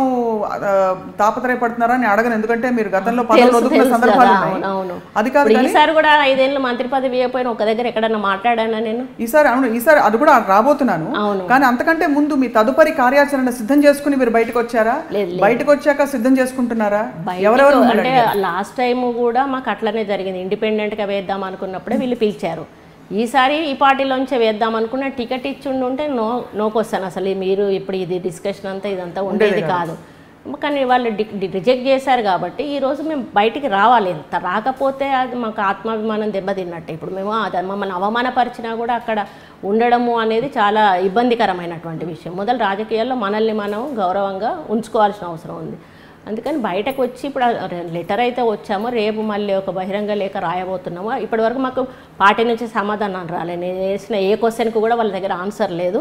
తాపత్రయపడుతున్నారని అడగను, ఎందుకంటే మీరు గతంలో పదవులు వదులుకున్న సందర్భాలు ఉన్నాయి. అది కాదు ఈసారి కూడా ఐదేళ్ళు మంత్రి పదవి అయిపోయిన ఒక దగ్గర ఎక్కడన్నా మాట్లాడానా నేను? ఈసారి అవును, ఈసారి అది కూడా రాబోతున్నాను. కానీ అంతకంటే ముందు మీ తదుపరి కార్యాచరణ సిద్ధం చేసుకుని మీరు బయటకు వచ్చారా? బయటకు వచ్చాక సిద్ధం చేసుకుంటున్నారా? ఎవరెవరు అంటే లాస్ట్ టైం కూడా మాకు అట్లనే జరిగింది. ఇండిపెండెంట్ గా వేద్దాం అనుకున్నప్పుడే వీళ్ళు పిలిచారు. ఈసారి ఈ పార్టీలోంచే వేద్దాం అనుకున్న టికెట్ ఇచ్చి ఉంటే నో నోకొస్తాను అసలు మీరు ఇప్పుడు ఇది డిస్కషన్ అంతా ఇదంతా ఉండేది కాదు. కానీ వాళ్ళు రిజెక్ట్ చేశారు కాబట్టి ఈరోజు మేము బయటికి రావాలి. ఎంత రాకపోతే అది మాకు ఆత్మాభిమానం దెబ్బతిన్నట్టే. ఇప్పుడు మేము అది మమ్మల్ని అవమానపరిచినా కూడా అక్కడ ఉండడము అనేది చాలా ఇబ్బందికరమైనటువంటి విషయం. మొదలు రాజకీయాల్లో మనల్ని మనం గౌరవంగా ఉంచుకోవాల్సిన అవసరం ఉంది. అందుకని బయటకు వచ్చి ఇప్పుడు లెటర్ అయితే వచ్చాము, రేపు మళ్ళీ ఒక బహిరంగ లేఖ రాయబోతున్నాము. ఇప్పటి వరకు మాకు పార్టీ నుంచి సమాధానం రాలేదు. నేను వేసిన ఏ క్వశ్చన్కి కూడా వాళ్ళ దగ్గర ఆన్సర్ లేదు.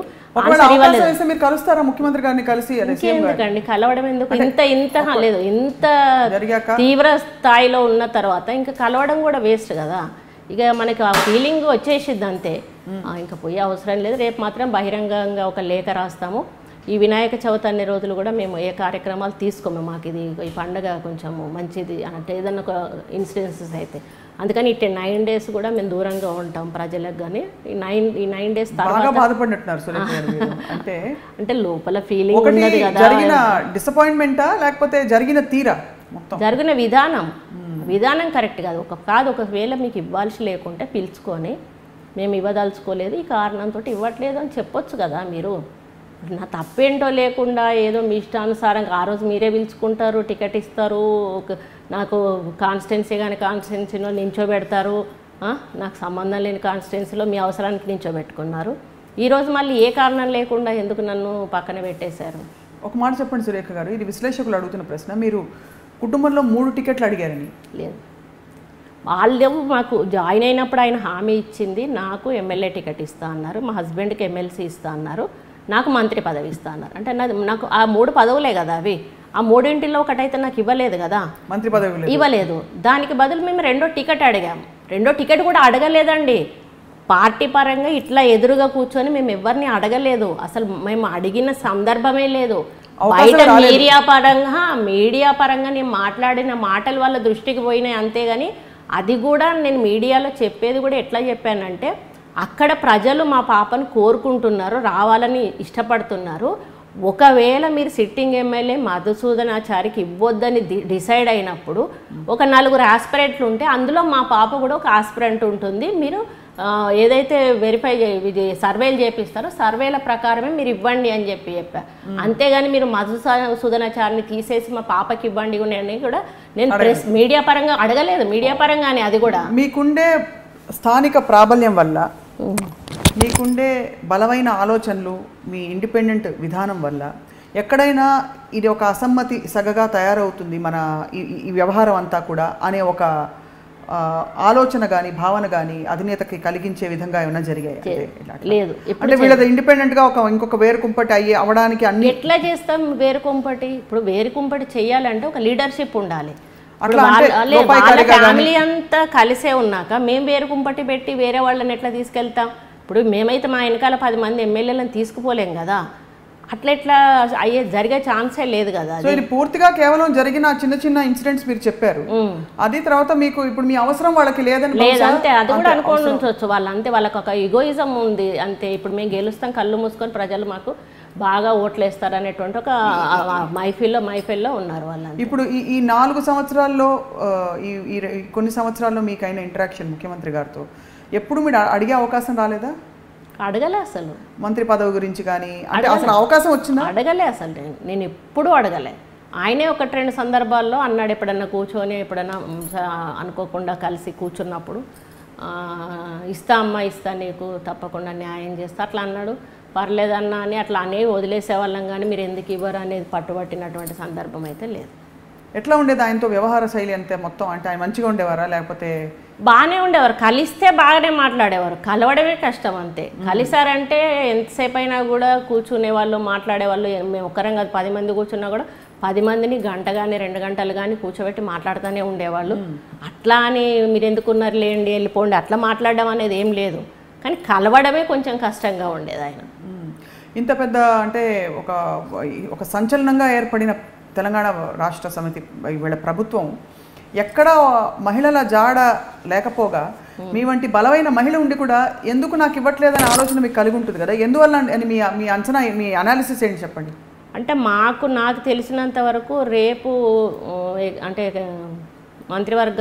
ముఖ్యమంత్రి గారిని కలిసి ఎందుకండి కలవడం ఎందుకు? ఇంత ఇంత లేదు, ఇంత తీవ్ర స్థాయిలో ఉన్న తర్వాత ఇంకా కలవడం కూడా వేస్ట్ కదా. ఇక మనకి ఆ ఫీలింగ్ వచ్చేసిద్ది అంతే, ఇంకా పోయే అవసరం లేదు. రేపు మాత్రం బహిరంగంగా ఒక లేఖ రాస్తాము. ఈ వినాయక చవితి అన్ని రోజులు కూడా మేము ఏ కార్యక్రమాలు తీసుకోము. మాకు ఇది ఈ పండుగ కొంచెం మంచిది అంటే ఏదన్నా ఒక ఇన్సిడెన్సెస్ అయితే, అందుకని ఇట్టే నైన్ డేస్ కూడా మేము దూరంగా ఉంటాం ప్రజలకు. కానీ ఈ నైన్ ఈ నైన్ డేస్ తర్వాత బాధపడినట్టున్నారు అంటే అంటే లోపల ఫీలింగ్ ఉన్నది కదా. జరిగిన డిసప్పాయింట్మెంటా లేకపోతే జరిగిన తీరా జరిగిన విధానం విధానం కరెక్ట్ కాదు. ఒక కాదు ఒకవేళ మీకు ఇవ్వాల్సి లేకుంటే పిలుచుకొని మేము ఇవ్వదలుచుకోలేదు, ఈ కారణంతో ఇవ్వట్లేదు అని చెప్పొచ్చు కదా మీరు. నా తప్పేంటో లేకుండా ఏదో మీ ఇష్టానుసారంగా ఆ రోజు మీరే పిలుచుకుంటారు, టికెట్ ఇస్తారు, నాకు కాన్స్టిట్యున్సీ కానీ కాన్స్టిట్యున్సీలో నించోబెడతారు, నాకు సంబంధం లేని కాన్స్టిట్యున్సీలో మీ అవసరానికి నించోబెట్టుకున్నారు. ఈరోజు మళ్ళీ ఏ కారణం లేకుండా ఎందుకు నన్ను పక్కన పెట్టేశారు? ఒక మాట చెప్పండి సురేఖ గారు, ఇది విశ్లేషకులు అడుగుతున్న ప్రశ్న. మీరు కుటుంబంలో మూడు టికెట్లు అడిగారని. లేదు, వాళ్ళు మాకు జాయిన్ అయినప్పుడు ఆయన హామీ ఇచ్చింది, నాకు ఎమ్మెల్యే టికెట్ ఇస్తా అన్నారు, మా హస్బెండ్కి ఎమ్మెల్సీ ఇస్తా అన్నారు, నాకు మంత్రి పదవి ఇస్తా అన్నారు. అంటే నాది నాకు ఆ మూడు పదవులే కదా అవి. ఆ మూడింటిలో ఒకటైతే నాకు ఇవ్వలేదు కదా, మంత్రి పదవి ఇవ్వలేదు. దానికి బదులు మేము రెండో టికెట్ అడిగాము. రెండో టికెట్ కూడా అడగలేదండి. పార్టీ పరంగా ఇట్లా ఎదురుగా కూర్చొని మేము ఎవరిని అడగలేదు, అసలు మేము అడిగిన సందర్భమే లేదు. బయట మీడియా పరంగా మీడియా పరంగా నేను మాట్లాడిన మాటలు వాళ్ళ దృష్టికి పోయినాయి అంతేగాని అది కూడా నేను మీడియాలో చెప్పేది కూడా ఎట్లా చెప్పానంటే అక్కడ ప్రజలు మా పాపను కోరుకుంటున్నారు, రావాలని ఇష్టపడుతున్నారు. ఒకవేళ మీరు సిట్టింగ్ ఎమ్మెల్యే మధుసూదనాచారికి ఇవ్వొద్దని డిసైడ్ అయినప్పుడు ఒక నలుగురు ఆస్పిరెంట్లు ఉంటే అందులో మా పాప కూడా ఒక ఆస్పిరెంట్ ఉంటుంది, మీరు ఏదైతే వెరిఫై సర్వేలు చేపిస్తారో సర్వేల ప్రకారమే మీరు ఇవ్వండి అని చెప్పి చెప్పా. అంతేగాని మీరు మధుసూదనాచారిని తీసేసి మా పాపకి ఇవ్వండి కూడా నేను ప్రెస్ మీడియా పరంగా అడగలేదు. మీడియా పరంగానే అది కూడా మీకుండే స్థానిక ప్రాబల్యం వల్ల, మీకుండే బలమైన ఆలోచనలు, మీ ఇండిపెండెంట్ విధానం వల్ల ఎక్కడైనా ఇది ఒక అసమ్మతి సగగా తయారవుతుంది మన ఈ వ్యవహారం అంతా కూడా అనే ఒక ఆలోచన కానీ భావన కానీ అధినేతకి కలిగించే విధంగా ఏమైనా జరిగాయి? లేదు. అంటే వీళ్ళది ఇండిపెండెంట్ గా ఒక ఇంకొక వేరు కుంపటి అయ్యి అవడానికి అన్ని ఎట్లా చేస్తాం? వేరు కుంపటి ఇప్పుడు వేరు కుంపటి చేయాలంటే ఒక లీడర్షిప్ ఉండాలి. ఫ్యామిలీ అంతా కలిసే ఉన్నాక మేము వేరు కుంపటి పెట్టి వేరే వాళ్ళని ఎట్లా తీసుకెళ్తాం? ఇప్పుడు మేమైతే మా వెనకాల పది మంది ఎమ్మెల్యేలను తీసుకుపోలేం కదా, అట్లా ఎట్లా అయ్యే జరిగే ఛాన్సే లేదు కదా. సో ఇది పూర్తిగా కేవలం జరిగిన చిన్న చిన్న ఇన్సిడెంట్స్ మీరు చెప్పారు, అది తర్వాత మీకు ఇప్పుడు మీ అవసరం వాళ్ళకి లేదని లేదు అంతే. అది కూడా అనుకోని ఉంచవచ్చు వాళ్ళు, అంతే వాళ్ళకి ఒక ఈగోయిజం ఉంది అంతే. ఇప్పుడు మేము గెలుస్తాం కళ్ళు మూసుకొని ప్రజలు మాకు బాగా ఓట్లు వేస్తారు అనేటువంటి ఒక మైఫిల్లో మైఫిల్లో ఉన్నారు వాళ్ళు. ఇప్పుడు ఈ ఈ నాలుగు సంవత్సరాల్లో ఈ ఈ కొన్ని సంవత్సరాల్లో మీకైన ఇంటరాక్షన్ ముఖ్యమంత్రి గారితో ఎప్పుడు మీరు అడిగే అవకాశం రాలేదా? అడగలే అసలు మంత్రి పదవి గురించి కానీ, అంటే అసలు అవకాశం వచ్చిందా? అడగలే అసలు నేను నేను ఎప్పుడూ అడగలే. ఆయనే ఒకటి రెండు సందర్భాల్లో అన్నాడు, ఎప్పుడన్నా కూర్చొని ఎప్పుడన్నా అనుకోకుండా కలిసి కూర్చున్నప్పుడు ఇస్తా అమ్మా ఇస్తా నీకు తప్పకుండా న్యాయం చేస్తా అట్లా అన్నాడు. పర్లేదన్నా అని అట్లా అనే వదిలేసేవాళ్ళం, కానీ మీరు ఎందుకు ఇవ్వరు అనేది పట్టుబట్టినటువంటి సందర్భం అయితే లేదు. ఎట్లా ఉండేది ఆయనతో వ్యవహార శైలి అంతే మొత్తం? అంటే ఆయన మంచిగా ఉండేవారా లేకపోతే? బాగానే ఉండేవారు, కలిస్తే బాగానే మాట్లాడేవారు, కలవడమే కష్టం అంతే. కలిసారంటే ఎంతసేపు అయినా కూడా కూర్చునే వాళ్ళు మాట్లాడేవాళ్ళు. మేము ఒక్కరం కాదు పది మంది కూర్చున్నా కూడా పది మందిని గంట కానీ రెండు గంటలు కానీ కూర్చోబెట్టి మాట్లాడుతూనే ఉండేవాళ్ళు. అట్లా అని మీరు ఎందుకున్నారు లేండి వెళ్ళిపోండి అట్లా మాట్లాడడం అనేది ఏం లేదు, కానీ కలవడమే కొంచెం కష్టంగా ఉండేది ఆయన. ఇంత పెద్ద అంటే ఒక ఒక సంచలనంగా ఏర్పడిన తెలంగాణ రాష్ట్ర సమితి వీళ్ళ ప్రభుత్వం ఎక్కడ మహిళల జాడ లేకపోగా మీ వంటి బలమైన మహిళ ఉండి కూడా ఎందుకు నాకు ఇవ్వట్లేదనే ఆలోచన మీకు కలిగి ఉంటుంది కదా, ఎందువల్ల అని మీ మీ అంచనా మీ అనాలిసిస్ ఏంటి చెప్పండి? అంటే మాకు నాకు తెలిసినంత వరకు రేపు అంటే మంత్రివర్గ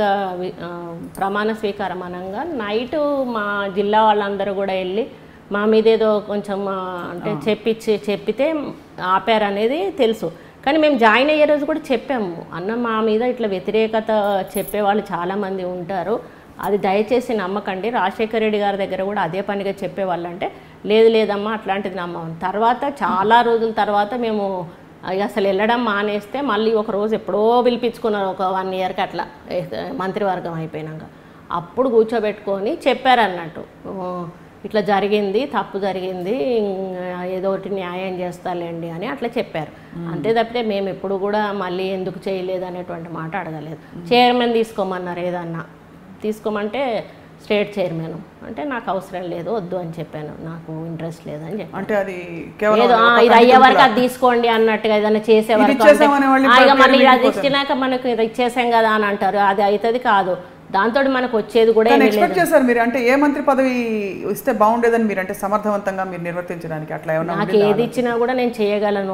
ప్రమాణ స్వీకారం అనగా నైటు మా జిల్లా వాళ్ళందరూ కూడా వెళ్ళి మా మీద ఏదో కొంచెం అంటే చెప్పించి చెప్పితే ఆపారనేది తెలుసు. కానీ మేము జాయిన్ అయ్యే రోజు కూడా చెప్పాము, అన్న మా మీద ఇట్లా వ్యతిరేకత చెప్పేవాళ్ళు చాలామంది ఉంటారు, అది దయచేసి నమ్మకండి. రాజశేఖర రెడ్డి గారి దగ్గర కూడా అదే పనిగా చెప్పేవాళ్ళు అంటే లేదు లేదమ్మా అట్లాంటిది నమ్మం. తర్వాత చాలా రోజుల తర్వాత మేము అసలు వెళ్ళడం మానేస్తే మళ్ళీ ఒక రోజు ఎప్పుడో పిలిపించుకున్నారు, ఒక వన్ ఇయర్కి అట్లా మంత్రివర్గం అయిపోయినాక అప్పుడు కూర్చోబెట్టుకొని చెప్పారన్నట్టు, ఇట్లా జరిగింది తప్పు జరిగింది ఏదో ఒకటి న్యాయం చేస్తాలేండి అని అట్లా చెప్పారు. అంతే తప్పితే మేము ఎప్పుడు కూడా మళ్ళీ ఎందుకు చేయలేదు అనేటువంటి మాట అడగలేదు. చైర్మన్ తీసుకోమన్నారు, ఏదన్నా తీసుకోమంటే స్టేట్ చైర్మన్ అంటే నాకు అవసరం లేదు వద్దు అని చెప్పాను, నాకు ఇంట్రెస్ట్ లేదని చెప్పాను. అంటే అది ఏదో ఇది అయ్యే వరకు అది తీసుకోండి అన్నట్టుగా ఏదైనా చేసే వరకు మళ్ళీ అది ఇచ్చినాక మనకు ఇది ఇచ్చేసాం కదా అని అంటారు, అది అవుతుంది కాదు, దాంతో మనకు వచ్చేది కూడా ఎక్స్పెక్ట్ చేశారు మీరు. అంటే ఏ మంత్రి పదవి ఇస్తే బాగుండేదని మీరు అంటే సమర్థవంతంగా మీరు నిర్వర్తించడానికి అట్లా ఏమన్నా? నాకు ఏది ఇచ్చినా కూడా నేను చేయగలను.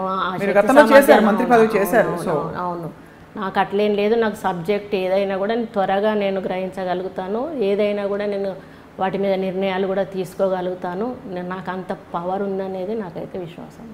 మంత్రి పదవి చేశారు. అవును, నాకు అట్లేం లేదు, నాకు సబ్జెక్ట్ ఏదైనా కూడా త్వరగా నేను గ్రహించగలుగుతాను, ఏదైనా కూడా నేను వాటి మీద నిర్ణయాలు కూడా తీసుకోగలుగుతాను, నాకు అంత పవర్ ఉందనేది నాకైతే విశ్వాసం.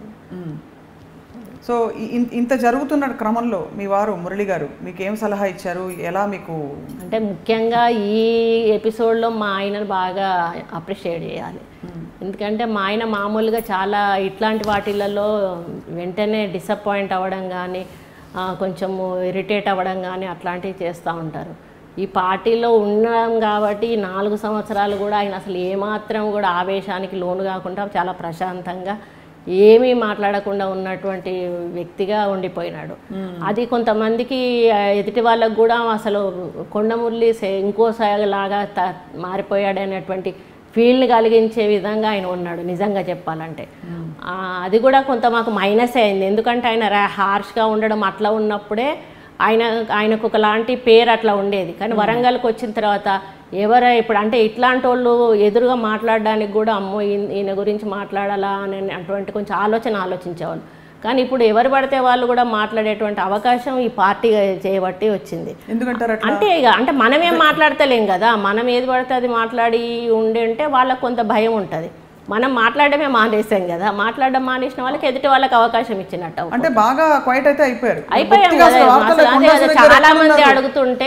సో ఇంత జరుగుతున్న క్రమంలో మీ వారు మురళి గారు మీకు ఏం సలహా ఇచ్చారు, ఎలా మీకు? అంటే ముఖ్యంగా ఈ ఎపిసోడ్లో మా ఆయనను బాగా అప్రిషియేట్ చేయాలి, ఎందుకంటే మా ఆయన మామూలుగా చాలా ఇట్లాంటి వాటిలలో వెంటనే డిసప్పాయింట్ అవ్వడం కానీ కొంచెము ఇరిటేట్ అవ్వడం కానీ అట్లాంటివి చేస్తూ ఉంటారు. ఈ పార్టీలో ఉన్నాం కాబట్టి ఈ నాలుగు సంవత్సరాలు కూడా ఆయన అసలు ఏమాత్రం కూడా ఆవేశానికి లోను కాకుండా చాలా ప్రశాంతంగా ఏమీ మాట్లాడకుండా ఉన్నటువంటి వ్యక్తిగా ఉండిపోయినాడు. అది కొంతమందికి ఎదుటి వాళ్ళకు కూడా అసలు కొండమురళి ఇంకోసారిలాగా త మారిపోయాడు అనేటువంటి ఫీల్ని కలిగించే విధంగా ఆయన ఉన్నాడు నిజంగా చెప్పాలంటే. అది కూడా కొంత మాకు మైనస్ అయింది, ఎందుకంటే ఆయన హార్ష్గా ఉండడం అట్లా ఉన్నప్పుడే ఆయన ఆయనకు ఒకలాంటి పేరు అట్లా ఉండేది. కానీ వరంగల్కి వచ్చిన తర్వాత ఎవరో ఇప్పుడు అంటే ఇట్లాంటి వాళ్ళు ఎదురుగా మాట్లాడడానికి కూడా అమ్మో ఈయన గురించి మాట్లాడాలా అని అటువంటి కొంచెం ఆలోచన ఆలోచించేవాళ్ళు. కానీ ఇప్పుడు ఎవరు పడితే వాళ్ళు కూడా మాట్లాడేటువంటి అవకాశం ఈ పార్టీ చేయబట్టి వచ్చింది. ఎందుకంటారు అంటే ఇక అంటే మనమేం మాట్లాడతలేం కదా, మనం ఏది పడితే అది మాట్లాడి ఉండి ఉంటే వాళ్ళకు కొంత భయం ఉంటుంది. మనం మాట్లాడమే మానేసాం కదా, మాట్లాడడం మానేసిన వాళ్ళకి ఎదుటి వాళ్ళకి అవకాశం ఇచ్చినట్టు. అంటే బాగా క్వైట్ అయితే అయిపోయారు అయిపోయాం కదా. చాలా మంది అడుగుతుంటే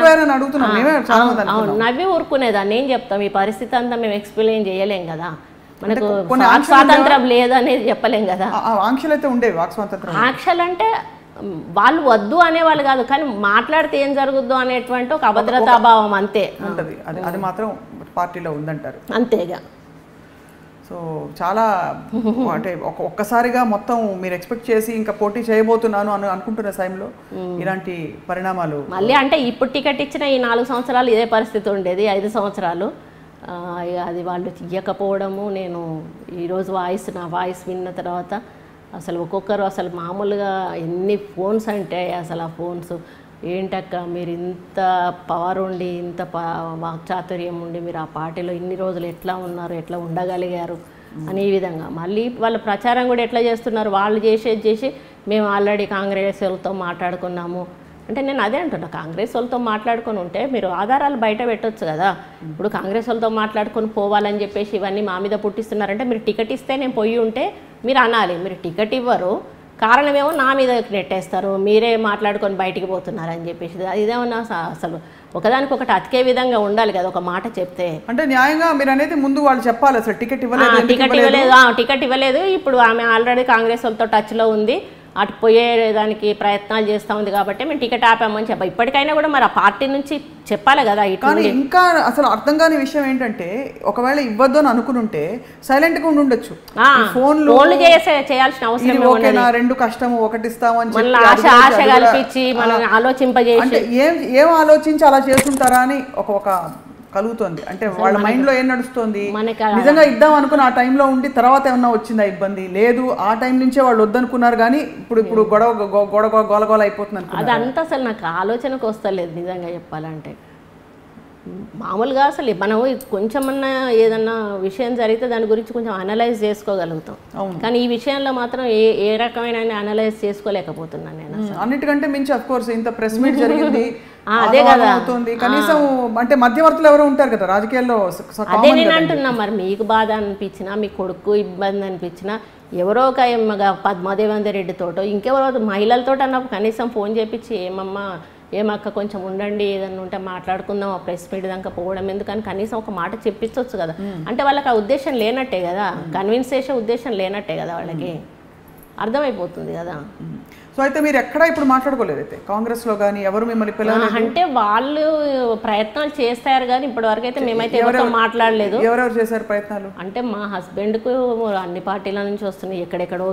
నవ్వి ఊరుకునేదాన్ని, ఏం చెప్తాం ఈ పరిస్థితి అంతా మేము ఎక్స్ప్లెయిన్ చేయలేం కదా, మనకు వాక్ స్వాతంత్రం లేదనేది చెప్పలేం కదా. ఆంక్షలు అయితే ఉండేవి, వాక్ స్వాతంత్రం. ఆంక్షలు అంటే వాళ్ళు వద్దు అనేవాళ్ళు కాదు, కానీ మాట్లాడితే ఏం జరుగుద్దో అనేటువంటి ఒక అభద్రతాభావం అంతే ఉంటుంది. అది అది మాత్రం పార్టీలో ఉందంటారు అంతేగా. సో చాలా అంటే ఒక ఒక్కసారిగా మొత్తం మీరు ఎక్స్పెక్ట్ చేసి ఇంకా పోటీ చేయబోతున్నాను అని అనుకుంటున్న టైంలో ఇలాంటి పరిణామాలు మళ్ళీ అంటే ఇప్పుడు టికెట్ ఇచ్చిన ఈ నాలుగు సంవత్సరాలు ఇదే పరిస్థితి ఉండేది, ఐదు సంవత్సరాలు అది వాళ్ళు ఇవ్వకపోవడము. నేను ఈరోజు వాయిస్ నా వాయిస్ విన్న తర్వాత అసలు ఒక్కొక్కరు అసలు మామూలుగా ఎన్ని ఫోన్స్ అంటే అసలు ఆ ఫోన్స్ ఏంటక్క మీరు ఇంత పవర్ ఉండి ఇంత వాక్చాతుర్యం ఉండి మీరు ఆ పార్టీలో ఇన్ని రోజులు ఎట్లా ఉన్నారు, ఎట్లా ఉండగలిగారు అని ఈ విధంగా. మళ్ళీ వాళ్ళ ప్రచారం కూడా ఎట్లా చేస్తున్నారు, వాళ్ళు చేసేది చేసి మేము ఆల్రెడీ కాంగ్రెస్ వాళ్ళతో మాట్లాడుకున్నాము అంటే నేను అదే అంటున్నా, కాంగ్రెస్ వాళ్ళతో మాట్లాడుకొని ఉంటే మీరు ఆధారాలు బయట పెట్టొచ్చు కదా. ఇప్పుడు కాంగ్రెస్ వాళ్ళతో మాట్లాడుకొని పోవాలని చెప్పేసి ఇవన్నీ మా మీద పుట్టిస్తున్నారంటే మీరు టికెట్ ఇస్తే నేను పోయి ఉంటే మీరు అనాలి. మీరు టికెట్ ఇవ్వరు, కారణమేమో నా మీద నెట్టేస్తారు, మీరే మాట్లాడుకొని బయటికి పోతున్నారని చెప్పేసి. ఇదేమన్నా అసలు ఒకదానికి ఒకటి అతికే విధంగా ఉండాలి కదా ఒక మాట చెప్తే. అంటే న్యాయంగా మీరు అనేది ముందు వాళ్ళు చెప్పాలి అసలు టికెట్ ఇవ్వలేదు టికెట్ ఇవ్వలేదు టికెట్ ఇవ్వలేదు ఇప్పుడు ఆమె ఆల్రెడీ కాంగ్రెస్ వాళ్ళతో టచ్లో ఉంది, అటు పోయేదానికి ప్రయత్నాలు చేస్తూ ఉంది కాబట్టి మేము టికెట్ ఆపామని చెప్పాలి. ఇప్పటికైనా కూడా మరి ఆ పార్టీ నుంచి చెప్పాలి కదా. కానీ ఇంకా అసలు అర్థం కాని విషయం ఏంటంటే ఒకవేళ ఇవ్వద్దు అని అనుకుని ఉంటే సైలెంట్ గా ఉండొచ్చు, ఫోన్లు చేయాల్సిన అవసరం రెండు కష్టము ఒకటి ఇస్తామని ఆశ ఆశ కల్పించి మనం ఆలోచింపజేసి ఏం ఏం ఆలోచించి అలా చేస్తుంటారా అని ఒక ఒక కలుగుతుంది. అంటే వాళ్ళ మైండ్ లో ఏం నడుస్తుంది, నిజంగా ఇద్దాం అనుకుని ఆ టైంలో ఉండి తర్వాత ఏమన్నా వచ్చిందా ఇబ్బంది లేదు, ఆ టైం నుంచే వాళ్ళు వద్దనుకున్నారు కానీ ఇప్పుడు ఇప్పుడు గొడవ గొడవ గోలగోల అయిపోతుంది అనుకున్నారు. అదంతా అసలు నాకు ఆలోచనకు వస్తలేదు నిజంగా చెప్పాలంటే. మామూలుగా అసలు మనం కొంచెమన్నా ఏదన్నా విషయం జరిగితే దాని గురించి కొంచెం అనలైజ్ చేసుకోగలుగుతాం, కానీ ఈ విషయంలో మాత్రం ఏ ఏ రకమైన అనలైజ్ చేసుకోలేకపోతున్నాను నేను. అన్నిటికంటే మించి అఫ్ కోర్స్ ఇంత ప్రెస్ మీట్ జరిగింది అదే కదా అవుతుంది, కనీసం అంటే మధ్యవర్తులు ఎవరో ఉంటారు కదా రాజకీయాల్లో. అదే నేను అంటున్నా, మరి మీకు బాధ అనిపించినా మీ కొడుకు ఇబ్బంది అనిపించినా ఎవరో ఒక పద్మాదేవేందర్ రెడ్డితోటో ఇంకెవరో మహిళలతో అన్నప్పుడు కనీసం ఫోన్ చేపించి ఏమమ్మా ఏమక్క కొంచెం ఉండండి ఏదన్నా ఉంటే మాట్లాడుకుందాం ఆ ప్రెస్ మీట్ దాకా పోవడం ఎందుకని కనీసం ఒక మాట చెప్పించవచ్చు కదా. అంటే వాళ్ళకి ఆ ఉద్దేశం లేనట్టే కదా, కన్విన్స్ చేసే ఉద్దేశం లేనట్టే కదా, వాళ్ళకి అర్థమైపోతుంది కదా. సో అయితే మీరు ఎక్కడ ఇప్పుడు మాట్లాడుకోలేదు అయితే కాంగ్రెస్లో కానీ ఎవరు మిమ్మల్ని పిల్లలు అంటే వాళ్ళు ప్రయత్నాలు చేస్తారు కానీ ఇప్పటి వరకు అయితే మేమైతే ఎవరితో మాట్లాడలేదు. ఎవరెవరు చేశారు ప్రయత్నాలు అంటే మా హస్బెండ్కు అన్ని పార్టీల నుంచి వస్తున్నాయి, ఎక్కడెక్కడో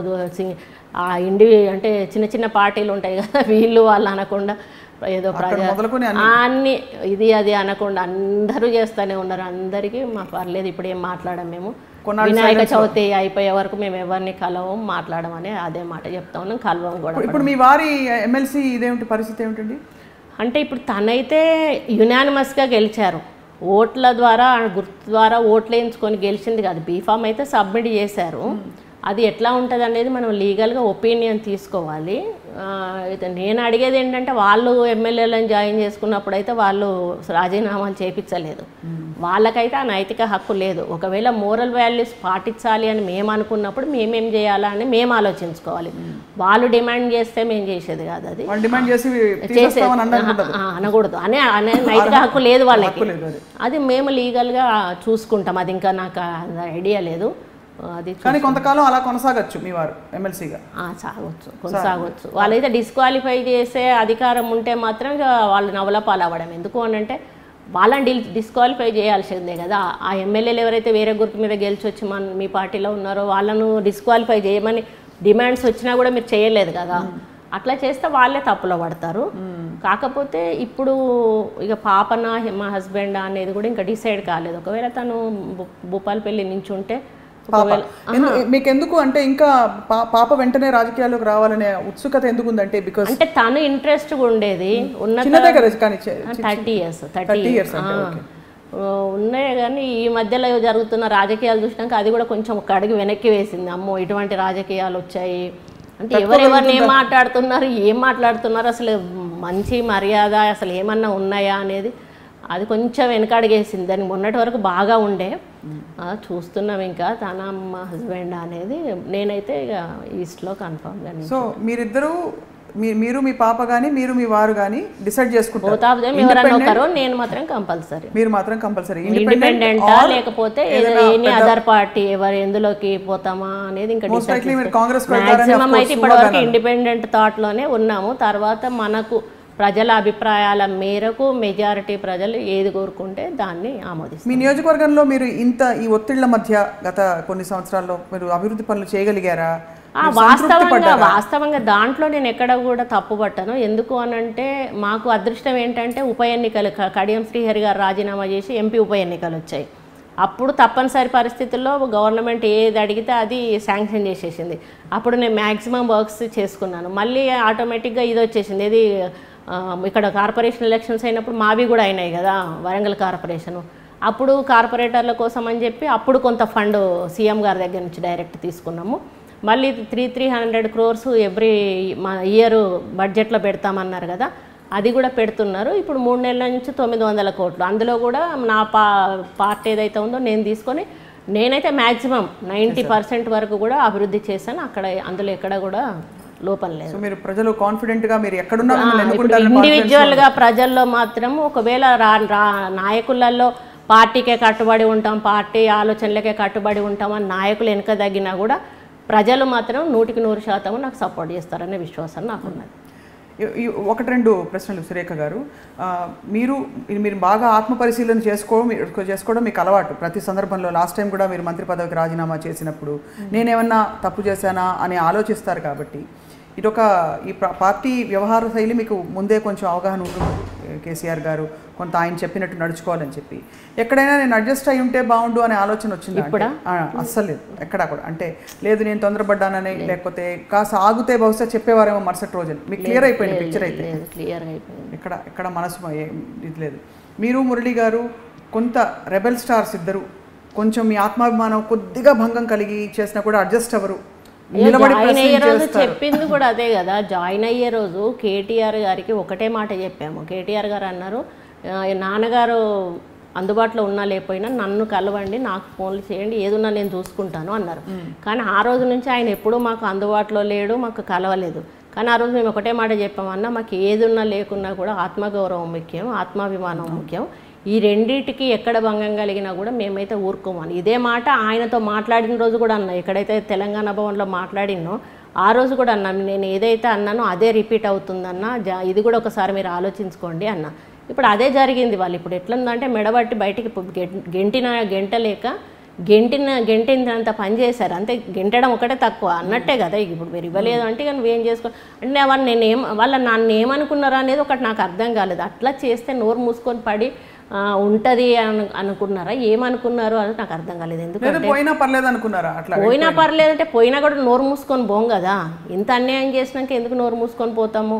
ఆ ఇండి అంటే చిన్న చిన్న పార్టీలు ఉంటాయి కదా వీళ్ళు వాళ్ళు అనకుండా ఏదో ప్రజా అన్ని ఇది అది అనకుండా అందరూ చేస్తూనే ఉన్నారు. అందరికీ మా పర్లేదు ఇప్పుడు ఏం మాట్లాడాం మేము, వినాయక చవితి అయిపోయే వరకు మేము ఎవరిని కలవం మాట్లాడమని అదే మాట చెప్తా ఉన్నాం, కలవం కూడా. ఇప్పుడు మీ వారి ఎమ్మెల్సీ ఇదేమిటి పరిస్థితి ఏమిటండి అంటే ఇప్పుడు తనైతే యునానిమస్గా గెలిచారు, ఓట్ల ద్వారా గుర్తు ద్వారా ఓట్లు వేయించుకొని గెలిచింది కాదు, బీఫామ్ అయితే సబ్మిట్ చేశారు. అది ఎట్లా ఉంటుంది అనేది మనం లీగల్గా ఒపీనియన్ తీసుకోవాలి. నేను అడిగేది ఏంటంటే వాళ్ళు ఎమ్మెల్యేలను జాయిన్ చేసుకున్నప్పుడు అయితే వాళ్ళు రాజీనామాలు చేయించలేదు, వాళ్ళకైతే ఆ నైతిక హక్కు లేదు. ఒకవేళ మోరల్ వాల్యూస్ పాటించాలి అని మేము అనుకున్నప్పుడు మేమేం చేయాలా అని మేము ఆలోచించుకోవాలి. వాళ్ళు డిమాండ్ చేస్తే మేము చేసేది కాదు, అది చేసే అనకూడదు అనే అనే నైతిక హక్కు లేదు వాళ్ళకి. అది మేము లీగల్గా చూసుకుంటాం, అది ఇంకా నాకు ఐడియా లేదు. అది కానీ కొంతకాలం అలా కొనసాగచ్చు మీ వారు ఎమ్మెల్సీగా సాగొచ్చు కొనసాగొచ్చు. వాళ్ళైతే డిస్క్వాలిఫై చేసే అధికారం ఉంటే మాత్రం వాళ్ళు నవల పాలవ్వడం ఎందుకు అని అంటే వాళ్ళని డి డిస్క్వాలిఫై చేయాల్సిందే కదా. ఆ ఎమ్మెల్యేలు ఎవరైతే వేరే గుర్తు మీద గెలిచి వచ్చి మన మీ పార్టీలో ఉన్నారో వాళ్ళను డిస్క్వాలిఫై చేయమని డిమాండ్స్ వచ్చినా కూడా మీరు చేయలేదు కదా, అట్లా చేస్తే వాళ్ళే తప్పులో పడతారు. కాకపోతే ఇప్పుడు ఇక పాపన మా హస్బెండ్ అనేది కూడా ఇంకా డిసైడ్ కాలేదు. ఒకవేళ తను భూపాలపల్లి నుంచి ఉంటే మీకు ఎందుకు అంటే ఇంకా పాప వెంటనే రాజకీయాల్లోకి రావాలనే ఉత్సుకత ఎందుకు ఉందంటే బికాజ్ అంటే తను ఇంట్రెస్ట్ ఉండేది ఉన్న థర్టీ ఇయర్స్ థర్టీ ఇయర్స్ ఉన్నాయి కానీ ఈ మధ్యలో జరుగుతున్న రాజకీయాలు చూసినాక అది కూడా కొంచెం ఒక అడుగు వెనక్కి వేసింది. అమ్మో ఇటువంటి రాజకీయాలు వచ్చాయి అంటే ఎవరెవరిని ఏం మాట్లాడుతున్నారు ఏం మాట్లాడుతున్నారు అసలు మంచి మర్యాద అసలు ఏమన్నా ఉన్నాయా అనేది అది కొంచెం వెనకడిగేసింది. దానికి మొన్నటి వరకు బాగా ఉండే చూస్తున్నాం. ఇంకా తన మా హస్బెండ్ అనేది నేనైతే ఇక ఈస్ట్లో కన్ఫర్మ్. సో మీరిద్దరూ మీరు మీ పాప కానీ మీరు మీ వారు కానీ డిసైడ్ చేసుకుంటారు నేను మాత్రం కంపల్సరీ మీరు మాత్రం కంపల్సరీ ఇండిపెండెంట్ లేకపోతే ఎనీ అదర్ పార్టీ ఎవరు ఎందులోకి పోతామా అనేది ఇంకా మాక్సిమం అయితే ఇప్పటివరకు ఇండిపెండెంట్ థాట్ లోనే ఉన్నాము. తర్వాత మనకు ప్రజల అభిప్రాయాల మేరకు మెజారిటీ ప్రజలు ఏది కోరుకుంటే దాన్ని ఆమోదిస్తారు. మీ నియోజకవర్గంలో మీరు ఇంత ఈ ఒత్తిళ్ల మధ్య గత కొన్ని సంవత్సరాల్లో మీరు అభివృద్ధి పనులు చేయగలిగారా? వాస్తవంగా వాస్తవంగా దాంట్లో నేను ఎక్కడ కూడా తప్పు పట్టాను. ఎందుకు అనంటే మాకు అదృష్టం ఏంటంటే ఉప ఎన్నికలు కడియం శ్రీహరి గారు రాజీనామా చేసి ఎంపీ ఉప ఎన్నికలు వచ్చాయి. అప్పుడు తప్పనిసరి పరిస్థితుల్లో గవర్నమెంట్ ఏది అడిగితే అది శాంక్షన్ చేసేసింది. అప్పుడు నేను మ్యాక్సిమం వర్క్స్ చేసుకున్నాను. మళ్ళీ ఆటోమేటిక్గా ఇది వచ్చేసింది. ఇది ఇక్కడ కార్పొరేషన్ ఎలక్షన్స్ అయినప్పుడు మావి కూడా అయినాయి కదా, వరంగల్ కార్పొరేషను. అప్పుడు కార్పొరేటర్ల కోసం అని చెప్పి అప్పుడు కొంత ఫండ్ సీఎం గారి దగ్గర నుంచి డైరెక్ట్ తీసుకున్నాము. మళ్ళీ three three hundred crores every మా ఇయర్ బడ్జెట్లో పెడతామన్నారు కదా, అది కూడా పెడుతున్నారు. ఇప్పుడు మూడు నెలల నుంచి తొమ్మిది వందల కోట్లు అందులో కూడా నా పా పార్ట్ ఏదైతే ఉందో నేను తీసుకొని నేనైతే మ్యాక్సిమం నైంటీ పర్సెంట్ వరకు కూడా అభివృద్ధి చేశాను. అక్కడ అందులో ఎక్కడ కూడా లోపం లేదు. మీరు ప్రజలు కాన్ఫిడెంట్గా మీరు ఎక్కడున్నా ఇండివిజువల్గా ప్రజల్లో మాత్రం ఒకవేళ రా నాయకులలో పార్టీకే కట్టుబడి ఉంటాం, పార్టీ ఆలోచనలకే కట్టుబడి ఉంటామని నాయకులు వెనుక తగ్గినా కూడా ప్రజలు మాత్రం నూటికి నూరు శాతం నాకు సపోర్ట్ చేస్తారనే విశ్వాసం నాకున్నది. ఒకటి రెండు ప్రశ్నలు సురేఖ గారు, మీరు మీరు బాగా ఆత్మ పరిశీలన చేసుకోవడం చేసుకోవడం మీకు అలవాటు ప్రతి సందర్భంలో. లాస్ట్ టైం కూడా మీరు మంత్రి పదవికి రాజీనామా చేసినప్పుడు నేనేమన్నా తప్పు చేశానా అని ఆలోచిస్తారు కాబట్టి ఇదొక ఈ పార్టీ వ్యవహార శైలి మీకు ముందే కొంచెం అవగాహన ఉంటుంది. కేసీఆర్ గారు కొంత ఆయన చెప్పినట్టు నడుచుకోవాలని చెప్పి ఎక్కడైనా నేను అడ్జస్ట్ అయి ఉంటే బాగుండు అనే ఆలోచన వచ్చింది? అస్సలు లేదు ఎక్కడా కూడా. అంటే లేదు నేను తొందరపడ్డానని, లేకపోతే కాస్త ఆగితే బహుశా చెప్పేవారేమో మరుసటి రోజు. మీకు క్లియర్ అయిపోయింది పిక్చర్ అయితే? క్లియర్ అయిపోయింది. ఇక్కడ ఇక్కడ మనసు ఇది లేదు. మీరు మురళి గారు కొంత రెబెల్ స్టార్స్ ఇద్దరు కొంచెం మీ ఆత్మాభిమానం కొద్దిగా భంగం కలిగి చేసినా కూడా అడ్జస్ట్ అవ్వరు. జాయిన్ అయ్యే రోజు చెప్పింది కూడా అదే కదా. జాయిన్ అయ్యే రోజు కేటీఆర్ గారికి ఒకటే మాట చెప్పాము. కేటీఆర్ గారు అన్నారు, నాన్నగారు అందుబాటులో ఉన్నా లేకపోయినా నన్ను కలవండి, నాకు ఫోన్లు చేయండి, ఏదున్నా నేను చూసుకుంటాను అన్నారు. కానీ ఆ రోజు నుంచి ఆయన ఎప్పుడూ మాకు అందుబాటులో లేడు, మాకు కలవలేదు. కానీ ఆ రోజు మేము ఒకటే మాట చెప్పామన్నా, మాకు ఏదున్నా లేకున్నా కూడా ఆత్మగౌరవం ముఖ్యం, ఆత్మాభిమానం ముఖ్యం. ఈ రెండింటికి ఎక్కడ భంగం కలిగినా కూడా మేమైతే ఊరుకోమని ఇదే మాట ఆయనతో మాట్లాడిన రోజు కూడా అన్నా. ఎక్కడైతే తెలంగాణ భవన్లో మాట్లాడినో ఆ రోజు కూడా అన్నా, నేను ఏదైతే అన్నానో అదే రిపీట్ అవుతుందన్నా, జా ఇది కూడా ఒకసారి మీరు ఆలోచించుకోండి అన్నా. ఇప్పుడు అదే జరిగింది. వాళ్ళు ఇప్పుడు ఎట్లుందంటే మెడబట్టి బయటికి గెంటిన గెంటలేక గెంటిన గెంటినంత పని చేశారు అంతే. గెంటడం ఒకటే తక్కువ అన్నట్టే కదా. ఇప్పుడు మీరు ఇవ్వలేదు అంటే నువ్వేం చేసుకో అంటే వాళ్ళు నేను ఏం వాళ్ళ నన్ను ఏమనుకున్నారా అనేది ఒకటి నాకు అర్థం కాలేదు. అట్లా చేస్తే నోరు మూసుకొని పడి ఉంటుంది అని అనుకున్నారా, ఏమనుకున్నారు అని నాకు అర్థం కాలేదు. ఎందుకంటే పోయినా పర్లేదు అనుకున్నారా? అట్లా పోయినా పర్లేదు అంటే పోయినా కూడా నోరు మూసుకొని పోం కదా. ఇంత అన్యాయం చేసినాక ఎందుకు నోరు మూసుకొని పోతాము?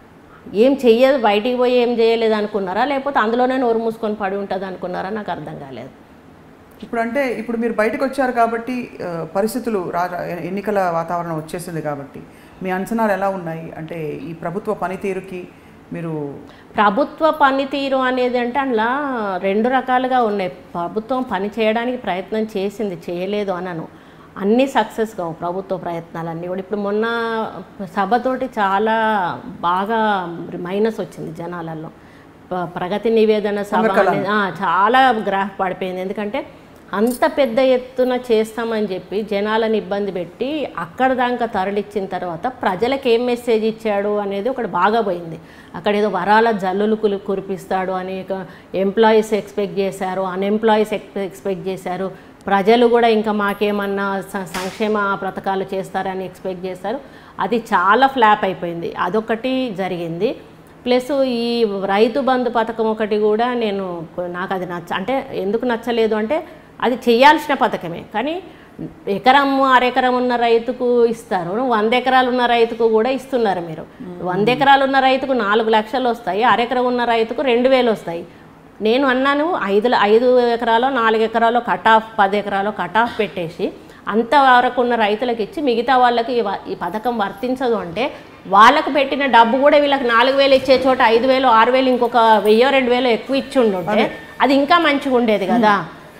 ఏం చెయ్యదు, బయటికి పోయి ఏం చేయలేదు అనుకున్నారా, లేకపోతే అందులోనే నోరు మూసుకొని పడి ఉంటుంది అనుకున్నారా? నాకు అర్థం కాలేదు. ఇప్పుడు అంటే ఇప్పుడు మీరు బయటకు వచ్చారు కాబట్టి పరిస్థితులు రాజా ఎన్నికల వాతావరణం వచ్చేసింది కాబట్టి మీ అంచనాలు ఎలా ఉన్నాయి? అంటే ఈ ప్రభుత్వ పనితీరుకి మీరు ప్రభుత్వ పనితీరు అనేది అంటే అందులో రెండు రకాలుగా ఉన్నాయి. ప్రభుత్వం పని చేయడానికి ప్రయత్నం చేసింది, చేయలేదు అనను. అన్నీ సక్సెస్ కావు ప్రభుత్వ ప్రయత్నాలు అన్నీ కూడా. ఇప్పుడు మొన్న సభతోటి చాలా బాగా మైనస్ వచ్చింది జనాలలో. ప్రగతి నివేదన సభ చాలా గ్రాఫ్ పడిపోయింది. ఎందుకంటే అంత పెద్ద ఎత్తున చేస్తామని చెప్పి జనాలను ఇబ్బంది పెట్టి అక్కడ దాకా తరలిచ్చిన తర్వాత ప్రజలకు ఏం మెసేజ్ ఇచ్చాడు అనేది ఒకటి బాగా పోయింది. అక్కడ ఏదో వరాల జల్లులు కురిపిస్తాడు అని ఎంప్లాయీస్ ఎక్స్పెక్ట్ చేశారు, అన్ఎంప్లాయీస్ ఎక్స్పెక్ట్ చేశారు. ప్రజలు కూడా ఇంకా మాకేమన్నా సంక్షేమ పథకాలు చేస్తారని ఎక్స్పెక్ట్ చేస్తారు. అది చాలా ఫ్లాప్ అయిపోయింది. అదొకటి జరిగింది. ప్లస్ ఈ రైతు బంధు పథకం ఒకటి కూడా నేను నాకు అది నచ్చ అంటే ఎందుకు నచ్చలేదు అంటే అది చేయాల్సిన పథకమే, కానీ ఎకరం అరెకరం ఉన్న రైతుకు ఇస్తారు, వంద ఎకరాలు ఉన్న రైతుకు కూడా ఇస్తున్నారు. మీరు వంద ఎకరాలు ఉన్న రైతుకు నాలుగు లక్షలు వస్తాయి, అరెకరం ఉన్న రైతుకు రెండు వేలు వస్తాయి. నేను అన్నాను ఐదు ఐదు ఎకరాలో నాలుగు ఎకరాలో కట్ ఆఫ్, పది ఎకరాలో కట్ ఆఫ్ పెట్టేసి అంతవరకు ఉన్న రైతులకు ఇచ్చి మిగతా వాళ్ళకి ఈ పథకం వర్తించదు అంటే వాళ్ళకు పెట్టిన డబ్బు కూడా వీళ్ళకి నాలుగు వేలు ఇచ్చే చోట ఐదు వేలు ఆరు వేలు ఇంకొక వెయ్యో రెండు వేలు ఎక్కువ ఇచ్చి ఉండుంటే అది ఇంకా మంచిగా ఉండేది కదా.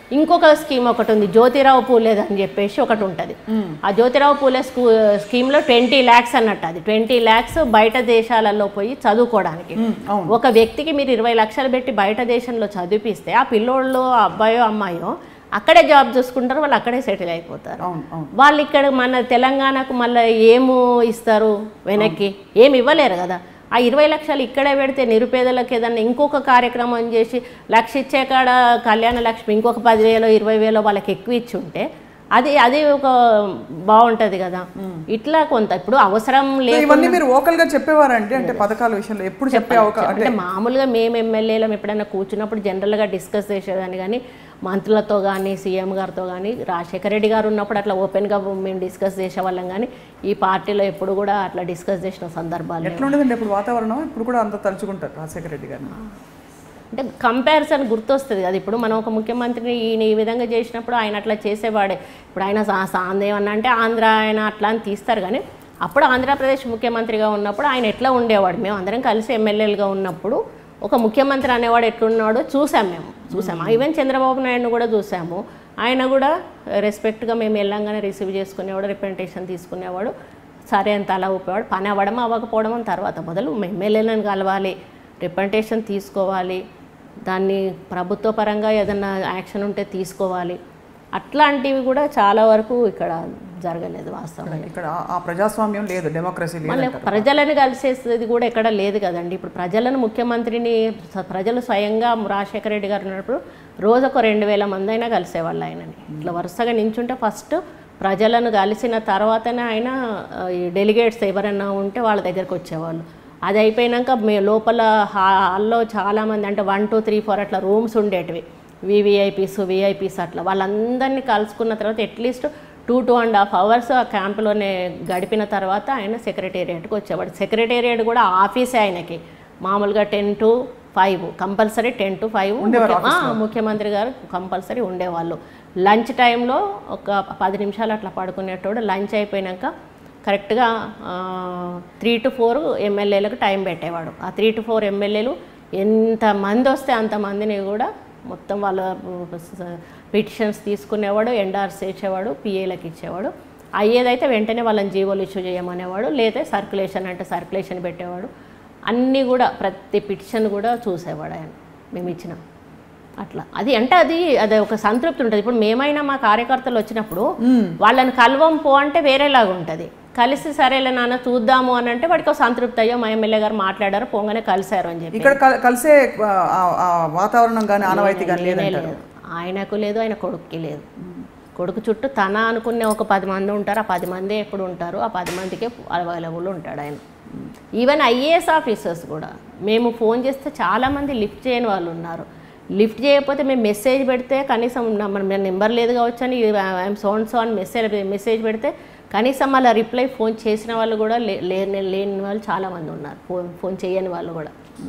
ఇంకొక స్కీమ్ ఒకటి ఉంది, జ్యోతిరావు పూలేది అని చెప్పేసి ఒకటి ఉంటుంది. ఆ జ్యోతిరావు పూలే స్కూ స్కీమ్లో ట్వంటీ ల్యాక్స్ అన్నట్టు, అది ట్వంటీ ల్యాక్స్ బయట దేశాలలో పోయి చదువుకోవడానికి. ఒక వ్యక్తికి మీరు ఇరవై లక్షలు పెట్టి బయట దేశంలో చదివిపిస్తే ఆ పిల్లోళ్ళు అబ్బాయో అమ్మాయో అక్కడే జాబ్ చూసుకుంటారు, వాళ్ళు అక్కడే సెటిల్ అయిపోతారు. వాళ్ళు ఇక్కడ మన తెలంగాణకు మళ్ళీ ఏమో ఇస్తారు, వెనక్కి ఏమి ఇవ్వలేరు కదా. ఆ ఇరవై లక్షలు ఇక్కడే పెడితే నిరుపేదలకు ఏదన్నా ఇంకొక కార్యక్రమం చేసి లక్ష ఇచ్చే కాడ కళ్యాణ లక్ష్మి ఇంకొక పదివేలో ఇరవై వేలో వాళ్ళకి ఎక్కువ ఇచ్చి ఉంటే అది అది ఒక బాగుంటది కదా. ఇట్లా కొంత ఇప్పుడు అవసరం లేదు. ఇవన్నీ మీరు ఓకల్ గా చెప్పేవారండి, అంటే పథకాల విషయంలో ఎప్పుడు చెప్పే అవకాశం అంటే మామూలుగా మేము ఎమ్మెల్యేలం ఎప్పుడైనా కూర్చున్నప్పుడు జనరల్గా డిస్కస్ చేసేదాన్ని, కానీ మంత్రులతో కానీ సీఎం గారితో కానీ రాజశేఖర రెడ్డి గారు ఉన్నప్పుడు అట్లా ఓపెన్గా మేము డిస్కస్ చేసేవాళ్ళం, కానీ ఈ పార్టీలో ఎప్పుడు కూడా అట్లా డిస్కస్ చేసిన సందర్భాలు ఎట్లా ఉండదండి ఇప్పుడు వాతావరణం? ఇప్పుడు కూడా అంత తలుచుకుంటారు రాజశేఖర రెడ్డి గారిని అంటే కంపారిజన్ గుర్తొస్తుంది కదా. ఇప్పుడు మనం ఒక ముఖ్యమంత్రిని ఈయన ఈ విధంగా చేసినప్పుడు ఆయన అట్లా చేసేవాడే. ఇప్పుడు ఆయన సాందేమన్నా అంటే ఆంధ్ర ఆయన అట్లా అని తీస్తారు, కానీ అప్పుడు ఆంధ్రప్రదేశ్ ముఖ్యమంత్రిగా ఉన్నప్పుడు ఆయన ఎట్లా ఉండేవాడు, మేము అందరం కలిసి ఎమ్మెల్యేలుగా ఉన్నప్పుడు ఒక ముఖ్యమంత్రి అనేవాడు ఎట్లున్నాడో చూసాం, మేము చూసాము. ఈవెన్ చంద్రబాబు నాయుడును కూడా చూసాము. ఆయన కూడా రెస్పెక్ట్గా మేము వెళ్ళంగానే రిసీవ్ చేసుకునేవాడు, రిప్రజెంటేషన్ తీసుకునేవాడు, సరే అంత అలా ఊపేవాడు. పని అవ్వడం అవ్వకపోవడం తర్వాత మొదలు ఎమ్మెల్యేలను కలవాలి, రిప్రజెంటేషన్ తీసుకోవాలి, దాన్ని ప్రభుత్వ పరంగా ఏదన్నా యాక్షన్ ఉంటే తీసుకోవాలి. అట్లాంటివి కూడా చాలా వరకు ఇక్కడ జరగలేదు వాస్తవంగా. ఇక్కడ ఆ ప్రజాస్వామ్యం లేదు, డెమోక్రసీ లేదు. మళ్ళీ ప్రజలను కలిసేది కూడా ఎక్కడ లేదు కదండి. ఇప్పుడు ప్రజలను ముఖ్యమంత్రిని ప్రజలు స్వయంగా రాజశేఖర రెడ్డి గారు ఉన్నప్పుడు రోజు ఒక రెండు వేల మంది అయినా కలిసేవాళ్ళు ఆయనని. ఇట్లా వరుసగా నించుంటే ఫస్ట్ ప్రజలను కలిసిన తర్వాతనే ఆయన ఈ డెలిగేట్స్ ఎవరైనా ఉంటే వాళ్ళ దగ్గరికి వచ్చేవాళ్ళు. అది అయిపోయాక మే లోపల హాల్లో చాలామంది అంటే వన్ టూ త్రీ ఫోర్ అట్లా రూమ్స్ ఉండేటివి, వివిఐపీస్ విఐపీస్ అట్లా వాళ్ళందరినీ కలుసుకున్న తర్వాత at least two two and half hours ఆ క్యాంపులోనే గడిపిన తర్వాత ఆయన సెక్రటేరియట్కి వచ్చేవాడు. సెక్రటేరియట్ కూడా ఆఫీసే ఆయనకి మామూలుగా ten to five compulsory ten to five ముఖ్యమంత్రి గారు కంపల్సరీ ఉండేవాళ్ళు. లంచ్ టైంలో ఒక పది నిమిషాలు అట్లా పడుకునేటోడు. లంచ్ అయిపోయాక కరెక్ట్గా త్రీ టు ఫోర్ ఎమ్మెల్యేలకు టైం పెట్టేవాడు. ఆ త్రీ టు ఫోర్ ఎమ్మెల్యేలు ఎంతమంది వస్తే అంతమందిని కూడా మొత్తం వాళ్ళ పిటిషన్స్ తీసుకునేవాడు, ఎండార్స్ ఇచ్చేవాడు, పిఏలకు ఇచ్చేవాడు. అయ్యేదైతే వెంటనే వాళ్ళని జీవోలు ఇష్యూ చేయమనేవాడు, లేదా సర్క్యులేషన్ అంటే సర్క్యులేషన్ పెట్టేవాడు. అన్నీ కూడా ప్రతి పిటిషన్ కూడా చూసేవాడు ఆయన మేము ఇచ్చిన అట్లా. అది అంటే అది అది ఒక సంతృప్తి ఉంటుంది. ఇప్పుడు మేమైనా మా కార్యకర్తలు వచ్చినప్పుడు వాళ్ళని కలవం పో అంటే వేరేలాగా ఉంటుంది. కలిసి సరేలే నాన్న చూద్దాము అని అంటే వాడికి సంతృప్తి, అయ్యో మా ఎమ్మెల్యే గారు మాట్లాడారు పోగానే కలిసారు అని చెప్పి. ఇక్కడ కలిసే వాతావరణం కానీ ఆనవాయితీ కానీ లేదు, ఆయనకు లేదు, ఆయన కొడుకుకి లేదు. కొడుకు చుట్టూ తన అనుకునే ఒక పది మంది ఉంటారు, ఆ పది మంది ఎప్పుడు ఉంటారు, ఆ పది మందికే అవైలబుల్ ఉంటాడు ఆయన. ఈవెన్ ఐఏఎస్ ఆఫీసర్స్ కూడా మేము ఫోన్ చేస్తే చాలామంది లిఫ్ట్ చేయని వాళ్ళు ఉన్నారు. లిఫ్ట్ చేయకపోతే మేము మెసేజ్ పెడితే కనీసం మన నెంబర్ లేదు కావచ్చు అని ఐఎమ్ సో అండ్ సో అని మెసేజ్ మెసేజ్ పెడితే కనీసం అలా రిప్లై ఫోన్ చేసిన వాళ్ళు కూడా లేని లేని వాళ్ళు చాలామంది ఉన్నారు, ఫోన్ ఫోన్ చేయని వాళ్ళు కూడా.